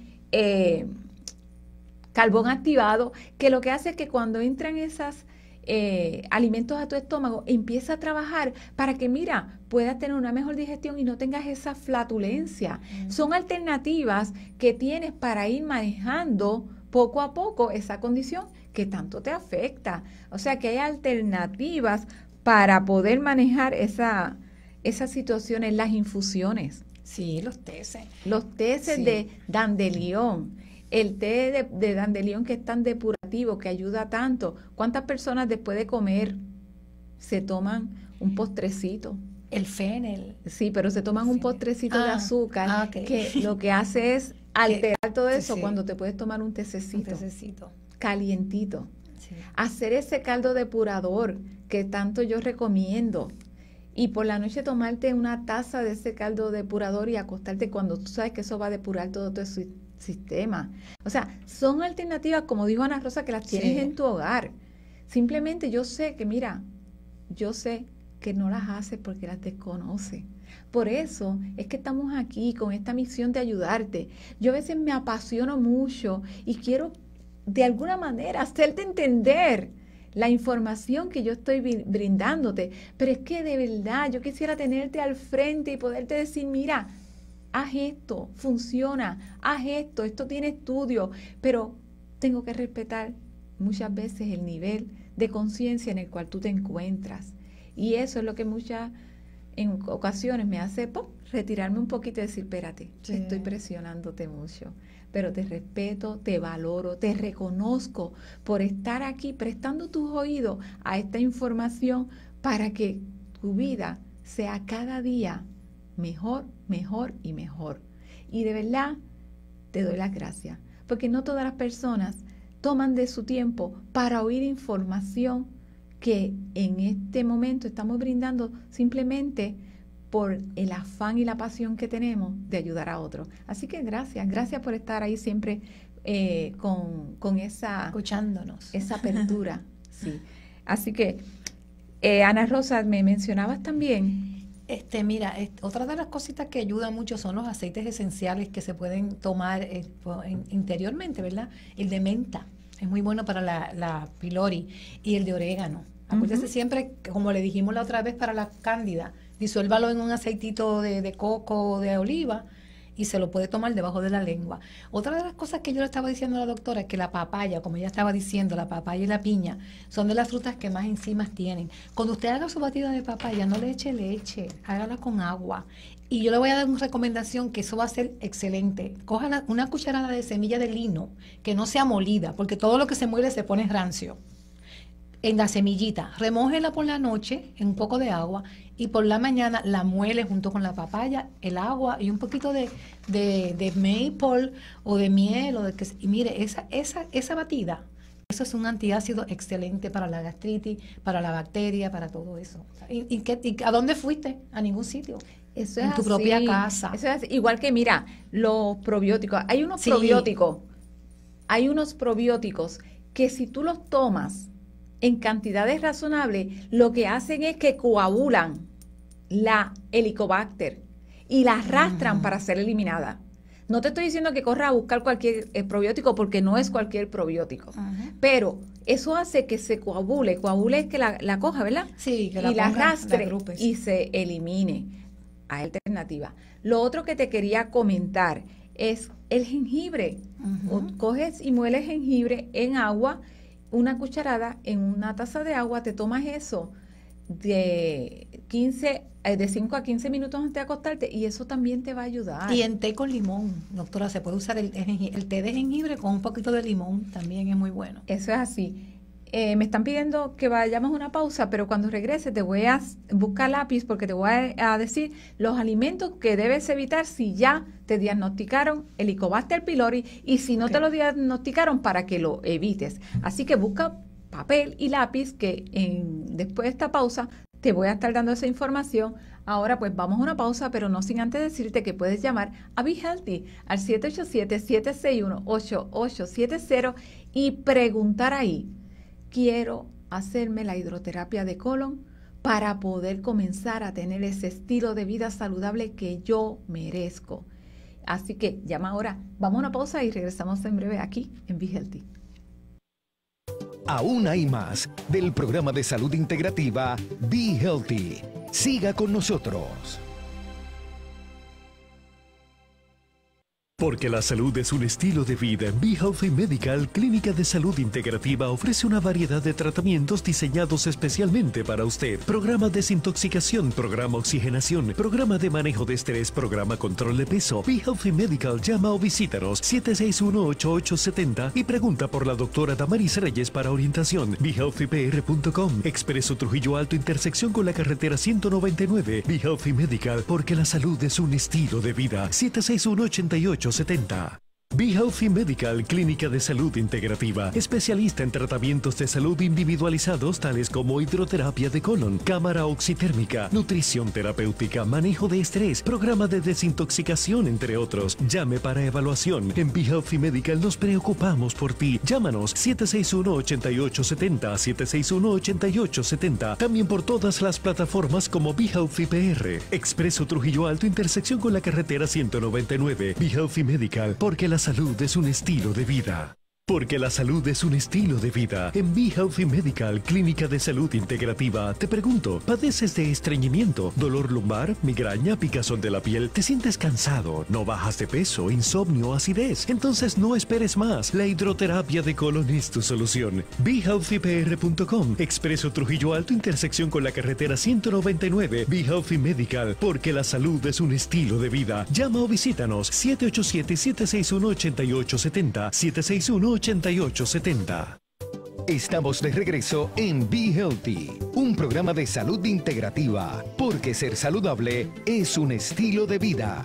carbón activado, que lo que hace es que cuando entran esas alimentos a tu estómago, empieza a trabajar para que, puedas tener una mejor digestión y no tengas esa flatulencia. Son alternativas que tienes para ir manejando poco a poco esa condición que tanto te afecta. O sea que hay alternativas para poder manejar esas situaciones, las infusiones. Sí, los teces. Los teces sí. De dandelión. El té de dandelión que es tan depurativo, que ayuda tanto. ¿Cuántas personas después de comer se toman un postrecito? El fennel. Sí, pero se toman un postrecito de azúcar, okay. Que lo que hace es alterar todo eso cuando te puedes tomar un tececito. Calientito. Sí. Hacer ese caldo depurador que tanto yo recomiendo. Y por la noche tomarte una taza de ese caldo depurador y acostarte cuando tú sabes que eso va a depurar todo tu sistema. O sea, son alternativas, como dijo Ana Rosa, que las tienes en tu hogar. Simplemente yo sé que no las haces porque las desconoces. Por eso es que estamos aquí con esta misión de ayudarte. Yo a veces me apasiono mucho y quiero de alguna manera hacerte entender la información que yo estoy brindándote, pero es que de verdad yo quisiera tenerte al frente y poderte decir, haz esto, funciona, haz esto, esto tiene estudio, pero tengo que respetar muchas veces el nivel de conciencia en el cual tú te encuentras. Y eso es lo que en ocasiones me hace retirarme un poquito y decir, espérate, estoy presionándote mucho, pero te respeto, te valoro, te reconozco por estar aquí prestando tus oídos a esta información para que tu vida sea cada día mejor, mejor y mejor. Y de verdad te doy las gracias, porque no todas las personas toman de su tiempo para oír información que en este momento estamos brindando simplemente por el afán y la pasión que tenemos de ayudar a otros. Así que gracias por estar ahí siempre con esa... Escuchándonos. Esa apertura, sí. Así que, Ana Rosa, me mencionabas también... Mira, otra de las cositas que ayuda mucho son los aceites esenciales que se pueden tomar interiormente, ¿verdad? El de menta es muy bueno para la pylori y el de orégano. Acuérdese siempre, como le dijimos la otra vez para la cándida, disuélvalo en un aceitito de coco o de oliva y se lo puede tomar debajo de la lengua. Otra de las cosas que yo le estaba diciendo a la doctora es que la papaya, como ella estaba diciendo, la papaya y la piña son de las frutas que más enzimas tienen. Cuando usted haga su batida de papaya, no le eche leche, hágala con agua. Y yo le voy a dar una recomendación que eso va a ser excelente. Coja una cucharada de semilla de lino que no sea molida, porque todo lo que se muele se pone rancio. En la semillita, remójela por la noche en un poco de agua y por la mañana la muele junto con la papaya, el agua y un poquito de maple o de miel. Y mire, esa batida, eso es un antiácido excelente para la gastritis, para la bacteria, para todo eso. ¿Y a dónde fuiste? A ningún sitio. Eso en es tu así, propia casa. Eso es igual que, mira, los probióticos. Hay unos probióticos que si tú los tomas en cantidades razonables, lo que hacen es que coagulan la Helicobacter y la arrastran para ser eliminada. No te estoy diciendo que corra a buscar cualquier probiótico, porque no es cualquier probiótico, pero eso hace que se coagule es que la coja, ¿verdad? Sí, que y la arrastre y se elimine. Hay alternativa. Lo otro que te quería comentar es el jengibre. Coges y mueles jengibre en agua, una cucharada en una taza de agua, te tomas eso de 5 a 15 minutos antes de acostarte y eso también te va a ayudar. Y en té con limón, doctora, se puede usar el té de jengibre con un poquito de limón, también es muy bueno. Eso es así. Me están pidiendo que vayamos a una pausa, pero cuando regrese te voy a buscar lápiz porque te voy a decir los alimentos que debes evitar si ya te diagnosticaron Helicobacter pylori y si no te lo diagnosticaron para que lo evites. Así que busca papel y lápiz que después de esta pausa te voy a estar dando esa información. Ahora pues vamos a una pausa, pero no sin antes decirte que puedes llamar a Be Healthy al 787-761-8870 y preguntar ahí: quiero hacerme la hidroterapia de colon para poder comenzar a tener ese estilo de vida saludable que yo merezco. Así que llama ahora. Vamos a una pausa y regresamos en breve aquí en Be Healthy. Aún hay más del programa de salud integrativa Be Healthy. Siga con nosotros. Porque la salud es un estilo de vida, Be Healthy Medical Clínica de Salud Integrativa ofrece una variedad de tratamientos diseñados especialmente para usted. Programa desintoxicación, programa oxigenación, programa de manejo de estrés, programa control de peso. Be Healthy Medical, llama o visítanos 761-8870 y pregunta por la doctora Damaris Reyes para orientación. BeHealthyPR.com, Expreso Trujillo Alto, intersección con la carretera 199. Be Healthy Medical, porque la salud es un estilo de vida. 761-8870. Be Healthy Medical, Clínica de Salud Integrativa, especialista en tratamientos de salud individualizados tales como hidroterapia de colon, cámara oxitérmica, nutrición terapéutica, manejo de estrés, programa de desintoxicación, entre otros. Llame para evaluación. En Be Healthy Medical nos preocupamos por ti. Llámanos 761-8870, 761-8870. También por todas las plataformas como Be Healthy PR. Expreso Trujillo Alto, intersección con la carretera 199. Be Healthy Medical, porque la salud es un estilo de vida. Porque la salud es un estilo de vida. En Be Healthy Medical, Clínica de Salud Integrativa, te pregunto, ¿padeces de estreñimiento, dolor lumbar, migraña, picazón de la piel? ¿Te sientes cansado? ¿No bajas de peso, insomnio, acidez? Entonces no esperes más. La hidroterapia de colon es tu solución. BeHealthyPR.com, Expreso Trujillo Alto, intersección con la carretera 199. Be Healthy Medical, porque la salud es un estilo de vida. Llama o visítanos 787-761-8870, 761-8870. Estamos de regreso en Be Healthy, un programa de salud integrativa, porque ser saludable es un estilo de vida.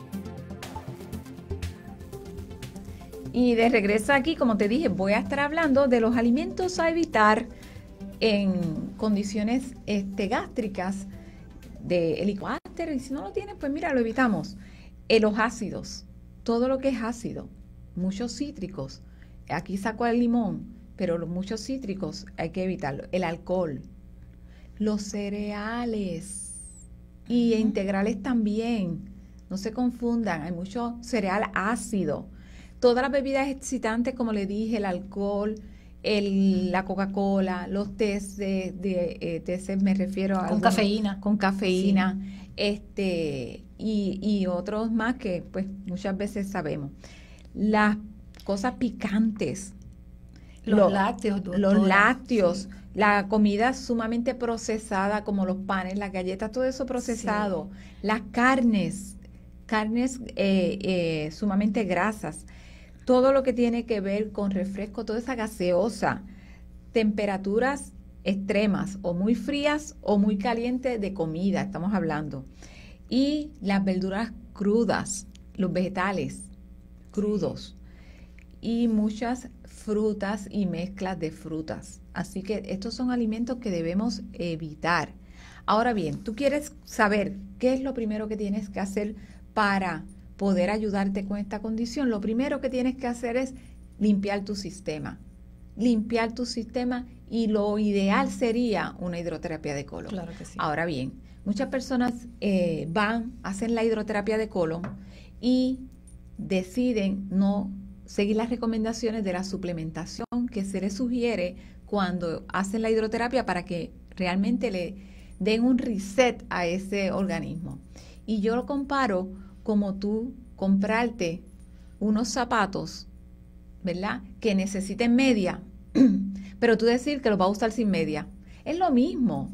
Y de regreso aquí, como te dije, voy a estar hablando de los alimentos a evitar en condiciones gástricas de helicobacter. Y si no lo tienes, pues mira, lo evitamos. Los ácidos, todo lo que es ácido, muchos cítricos. Aquí saco el limón, pero los muchos cítricos hay que evitarlo. El alcohol, los cereales y integrales también. No se confundan, hay mucho cereal ácido. Todas las bebidas excitantes, como le dije, el alcohol, la Coca-Cola, los tés tés me refiero a... Con cafeína. Con cafeína, sí. y otros más que pues muchas veces sabemos. Las cosas picantes, los lácteos, los lácteos, sí. La comida sumamente procesada como los panes, las galletas, todo eso procesado, sí. Las carnes sumamente grasas, todo lo que tiene que ver con refresco, toda esa gaseosa, temperaturas extremas o muy frías o muy calientes de comida, estamos hablando, y las verduras crudas, los vegetales crudos, y muchas frutas y mezclas de frutas. Así que estos son alimentos que debemos evitar. Ahora bien, tú quieres saber qué es lo primero que tienes que hacer para poder ayudarte con esta condición. Lo primero que tienes que hacer es limpiar tu sistema. Limpiar tu sistema, y lo ideal sería una hidroterapia de colon. Claro que sí. Ahora bien, muchas personas hacen la hidroterapia de colon y deciden no seguir las recomendaciones de la suplementación que se les sugiere cuando hacen la hidroterapia para que realmente le den un reset a ese organismo. Y yo lo comparo como tú comprarte unos zapatos, ¿verdad?, que necesiten media, pero tú decir que los vas a usar sin media. Es lo mismo,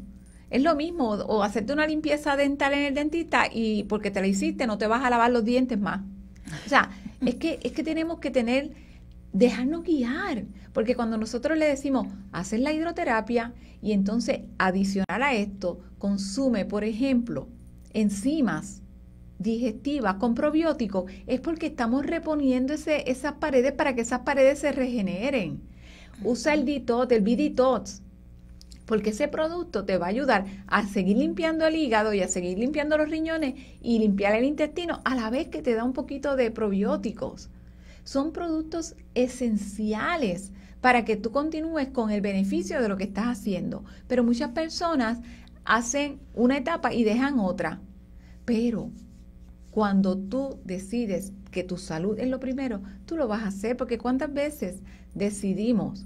o hacerte una limpieza dental en el dentista y porque te la hiciste no te vas a lavar los dientes más. O sea, es que tenemos que dejarnos guiar, porque cuando nosotros le decimos, haces la hidroterapia y entonces adicional a esto, consume, por ejemplo, enzimas digestivas con probióticos, es porque estamos reponiendo esas paredes para que esas paredes se regeneren. Usa el B-Detox, porque ese producto te va a ayudar a seguir limpiando el hígado y a seguir limpiando los riñones y limpiar el intestino, a la vez que te da un poquito de probióticos. Son productos esenciales para que tú continúes con el beneficio de lo que estás haciendo. Pero muchas personas hacen una etapa y dejan otra. Pero cuando tú decides que tu salud es lo primero, tú lo vas a hacer, porque ¿cuántas veces decidimos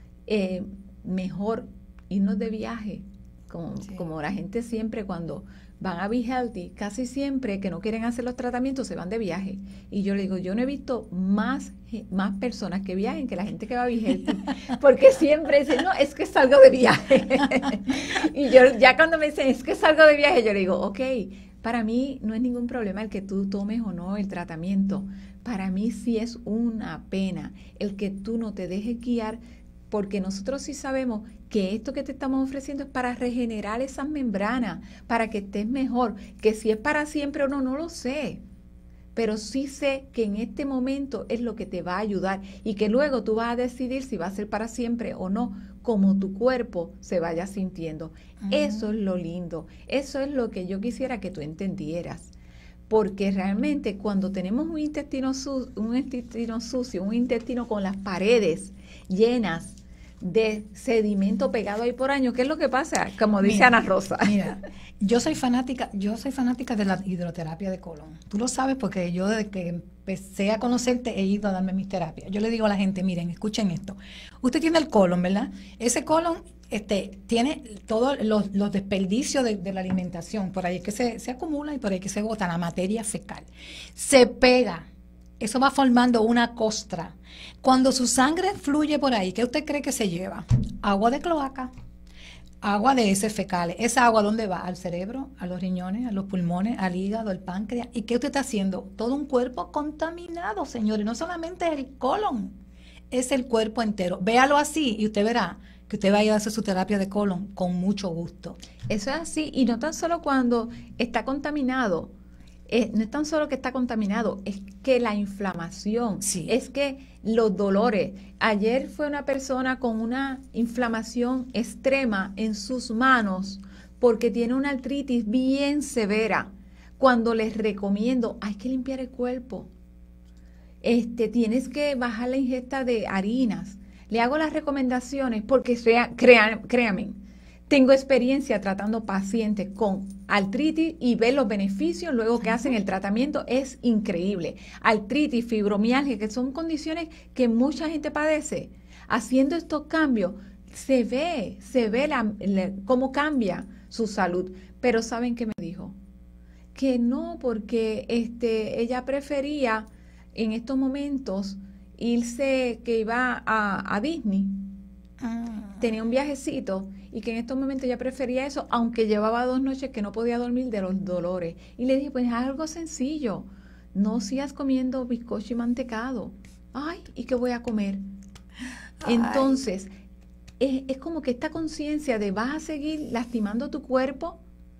mejor irnos de viaje? Como la gente siempre cuando van a Be Healthy, casi siempre que no quieren hacer los tratamientos se van de viaje. Y yo le digo, yo no he visto más personas que viajen que la gente que va a Be Healthy, porque siempre dicen, no, es que salgo de viaje. Y yo ya cuando me dicen, es que salgo de viaje, yo le digo, ok, para mí no es ningún problema el que tú tomes o no el tratamiento. Para mí sí es una pena el que tú no te dejes guiar, porque nosotros sí sabemos que esto que te estamos ofreciendo es para regenerar esas membranas, para que estés mejor. Que si es para siempre o no, no lo sé. Pero sí sé que en este momento es lo que te va a ayudar y que luego tú vas a decidir si va a ser para siempre o no, como tu cuerpo se vaya sintiendo. Eso es lo lindo. Eso es lo que yo quisiera que tú entendieras. Porque realmente cuando tenemos un intestino sucio, un intestino con las paredes llenas de sedimento pegado ahí por años, ¿qué es lo que pasa? Como dice Ana Rosa. Mira, yo soy fanática de la hidroterapia de colon. Tú lo sabes porque yo desde que empecé a conocerte, he ido a darme mis terapias. Yo le digo a la gente, miren, escuchen esto. Usted tiene el colon, ¿verdad? Ese colon tiene todos los desperdicios de la alimentación. Por ahí es que se acumula y por ahí es que se bota la materia fecal. Se pega. Eso va formando una costra. Cuando su sangre fluye por ahí, ¿qué usted cree que se lleva? Agua de cloaca. Agua de heces fecales. ¿Esa agua dónde va? Al cerebro, a los riñones, a los pulmones, al hígado, al páncreas. ¿Y qué usted está haciendo? Todo un cuerpo contaminado, señores. No solamente es el colon, es el cuerpo entero. Véalo así y usted verá que usted va a ir a hacer su terapia de colon con mucho gusto. Eso es así. Y no tan solo cuando está contaminado, no es tan solo que está contaminado, es que la inflamación, sí, es que los dolores. Ayer fue una persona con una inflamación extrema en sus manos porque tiene una artritis bien severa. Cuando les recomiendo, hay que limpiar el cuerpo, tienes que bajar la ingesta de harinas. Le hago las recomendaciones porque créanme, tengo experiencia tratando pacientes con artritis y ver los beneficios luego que hacen el tratamiento. Es increíble. Artritis, fibromialgia, que son condiciones que mucha gente padece. Haciendo estos cambios, se ve cómo cambia su salud. Pero ¿saben qué me dijo? Que no, porque ella prefería en estos momentos irse, que iba a Disney. Tenía un viajecito y que en estos momentos ella prefería eso, aunque llevaba 2 noches que no podía dormir de los dolores. Y le dije, pues algo sencillo, no sigas comiendo bizcocho y mantecado. Ay, ¿y qué voy a comer? Entonces, es como que esta conciencia de vas a seguir lastimando tu cuerpo.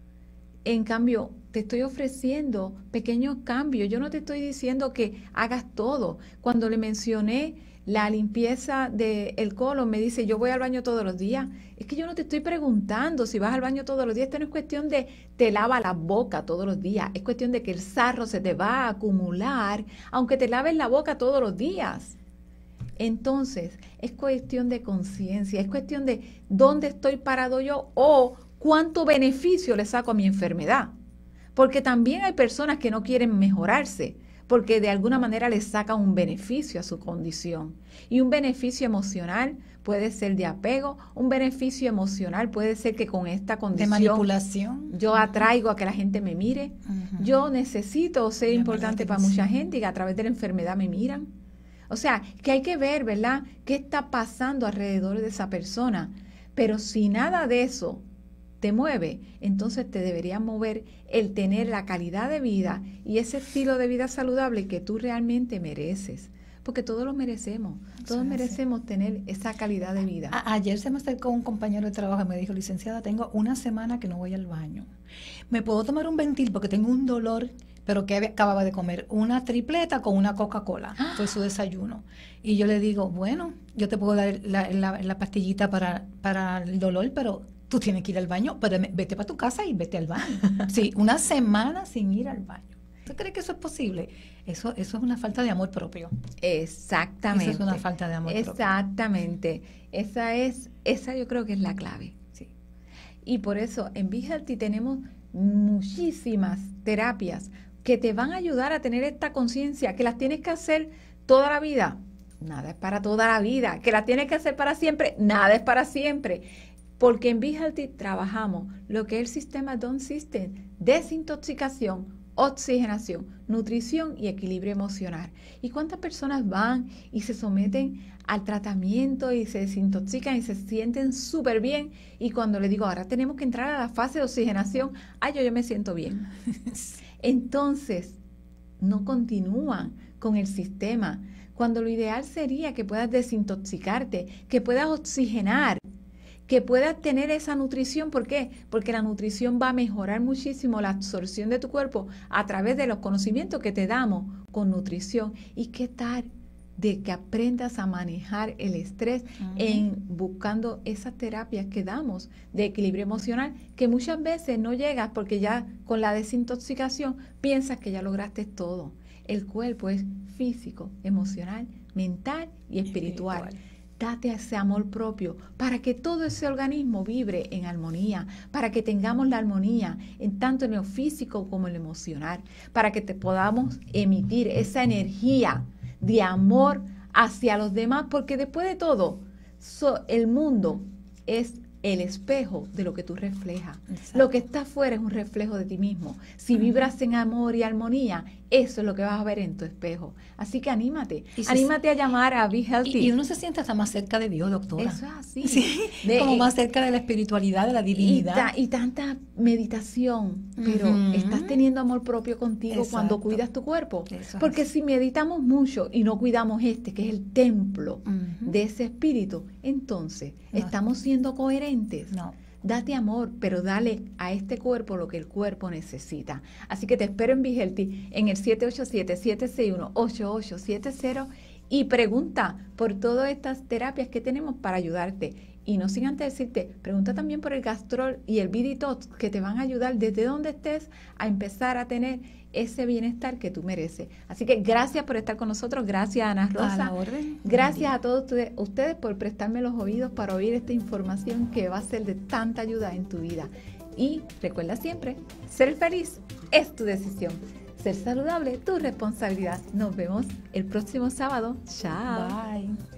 En cambio, te estoy ofreciendo pequeños cambios. Yo no te estoy diciendo que hagas todo. Cuando le mencioné la limpieza del colon, me dice, yo voy al baño todos los días. Es que yo no te estoy preguntando si vas al baño todos los días. Esto no es cuestión de te lava la boca todos los días. Es cuestión de que el sarro se te va a acumular, aunque te laves la boca todos los días. Entonces, es cuestión de conciencia, es cuestión de dónde estoy parado yo o cuánto beneficio le saco a mi enfermedad. Porque también hay personas que no quieren mejorarse, porque de alguna manera les saca un beneficio a su condición. Y un beneficio emocional puede ser de apego, un beneficio emocional puede ser que con esta condición de manipulación yo atraigo a que la gente me mire. Yo necesito ser importante para mucha gente y que a través de la enfermedad me miran. O sea, que hay que ver, ¿verdad?, qué está pasando alrededor de esa persona. Pero si nada de eso te mueve, entonces te debería mover el tener la calidad de vida y ese estilo de vida saludable que tú realmente mereces, porque todos lo merecemos, todos merecemos tener esa calidad de vida. Ayer se me acercó un compañero de trabajo y me dijo, licenciada, tengo 1 semana que no voy al baño, ¿me puedo tomar un Ventil? Porque tengo un dolor, pero que acababa de comer una tripleta con una Coca-Cola, fue su desayuno. Y yo le digo, bueno, yo te puedo dar la pastillita para el dolor, pero tú tienes que ir al baño, pero vete para tu casa y vete al baño. Sí, 1 semana sin ir al baño. ¿Usted cree que eso es posible? Eso es una falta de amor propio. Exactamente. Eso es una falta de amor propio. Exactamente. Esa yo creo que es la clave. Sí. Y por eso en Be Healthy tenemos muchísimas terapias que te van a ayudar a tener esta conciencia, que las tienes que hacer toda la vida. Nada es para toda la vida. Que las tienes que hacer para siempre. Nada es para siempre. Porque en Be Healthy trabajamos lo que es el sistema DON System, desintoxicación, oxigenación, nutrición y equilibrio emocional. ¿Y cuántas personas van y se someten al tratamiento y se desintoxican y se sienten súper bien? Y cuando le digo, ahora tenemos que entrar a la fase de oxigenación, yo me siento bien. Entonces, no continúan con el sistema, cuando lo ideal sería que puedas desintoxicarte, que puedas oxigenar, que puedas tener esa nutrición. ¿Por qué? Porque la nutrición va a mejorar muchísimo la absorción de tu cuerpo a través de los conocimientos que te damos con nutrición. ¿Y qué tal de que aprendas a manejar el estrés en buscando esas terapias que damos de equilibrio emocional, que muchas veces no llegas porque ya con la desintoxicación piensas que ya lograste todo? El cuerpo es físico, emocional, mental y espiritual. date ese amor propio para que todo ese organismo vibre en armonía, para que tengamos la armonía tanto en lo físico como en lo emocional, para que te podamos emitir esa energía de amor hacia los demás, porque después de todo, el mundo es el espejo de lo que tú reflejas. Exacto. Lo que está afuera es un reflejo de ti mismo. Si vibras en amor y armonía, eso es lo que vas a ver en tu espejo. Así que anímate a llamar a Be Healthy. Y uno se siente hasta más cerca de Dios, doctora. Eso es así. Sí, como más cerca de la espiritualidad, de la divinidad. Y tanta meditación, pero estás teniendo amor propio contigo. Exacto. Cuando cuidas tu cuerpo. Porque si meditamos mucho y no cuidamos que es el templo de ese espíritu, entonces estamos siendo coherentes. No. Date amor, pero dale a este cuerpo lo que el cuerpo necesita. Así que te espero en Be Healthy en el 787-761-8870 y pregunta por todas estas terapias que tenemos para ayudarte. Y no sin antes decirte, pregunta también por el Gastrol y el BD-Tots, que te van a ayudar desde donde estés a empezar a tener ese bienestar que tú mereces. Así que gracias por estar con nosotros, gracias Ana Rosa. A la orden. Gracias a todos ustedes por prestarme los oídos para oír esta información que va a ser de tanta ayuda en tu vida. Y recuerda siempre, ser feliz es tu decisión. Ser saludable, tu responsabilidad. Nos vemos el próximo sábado. Chao. Bye.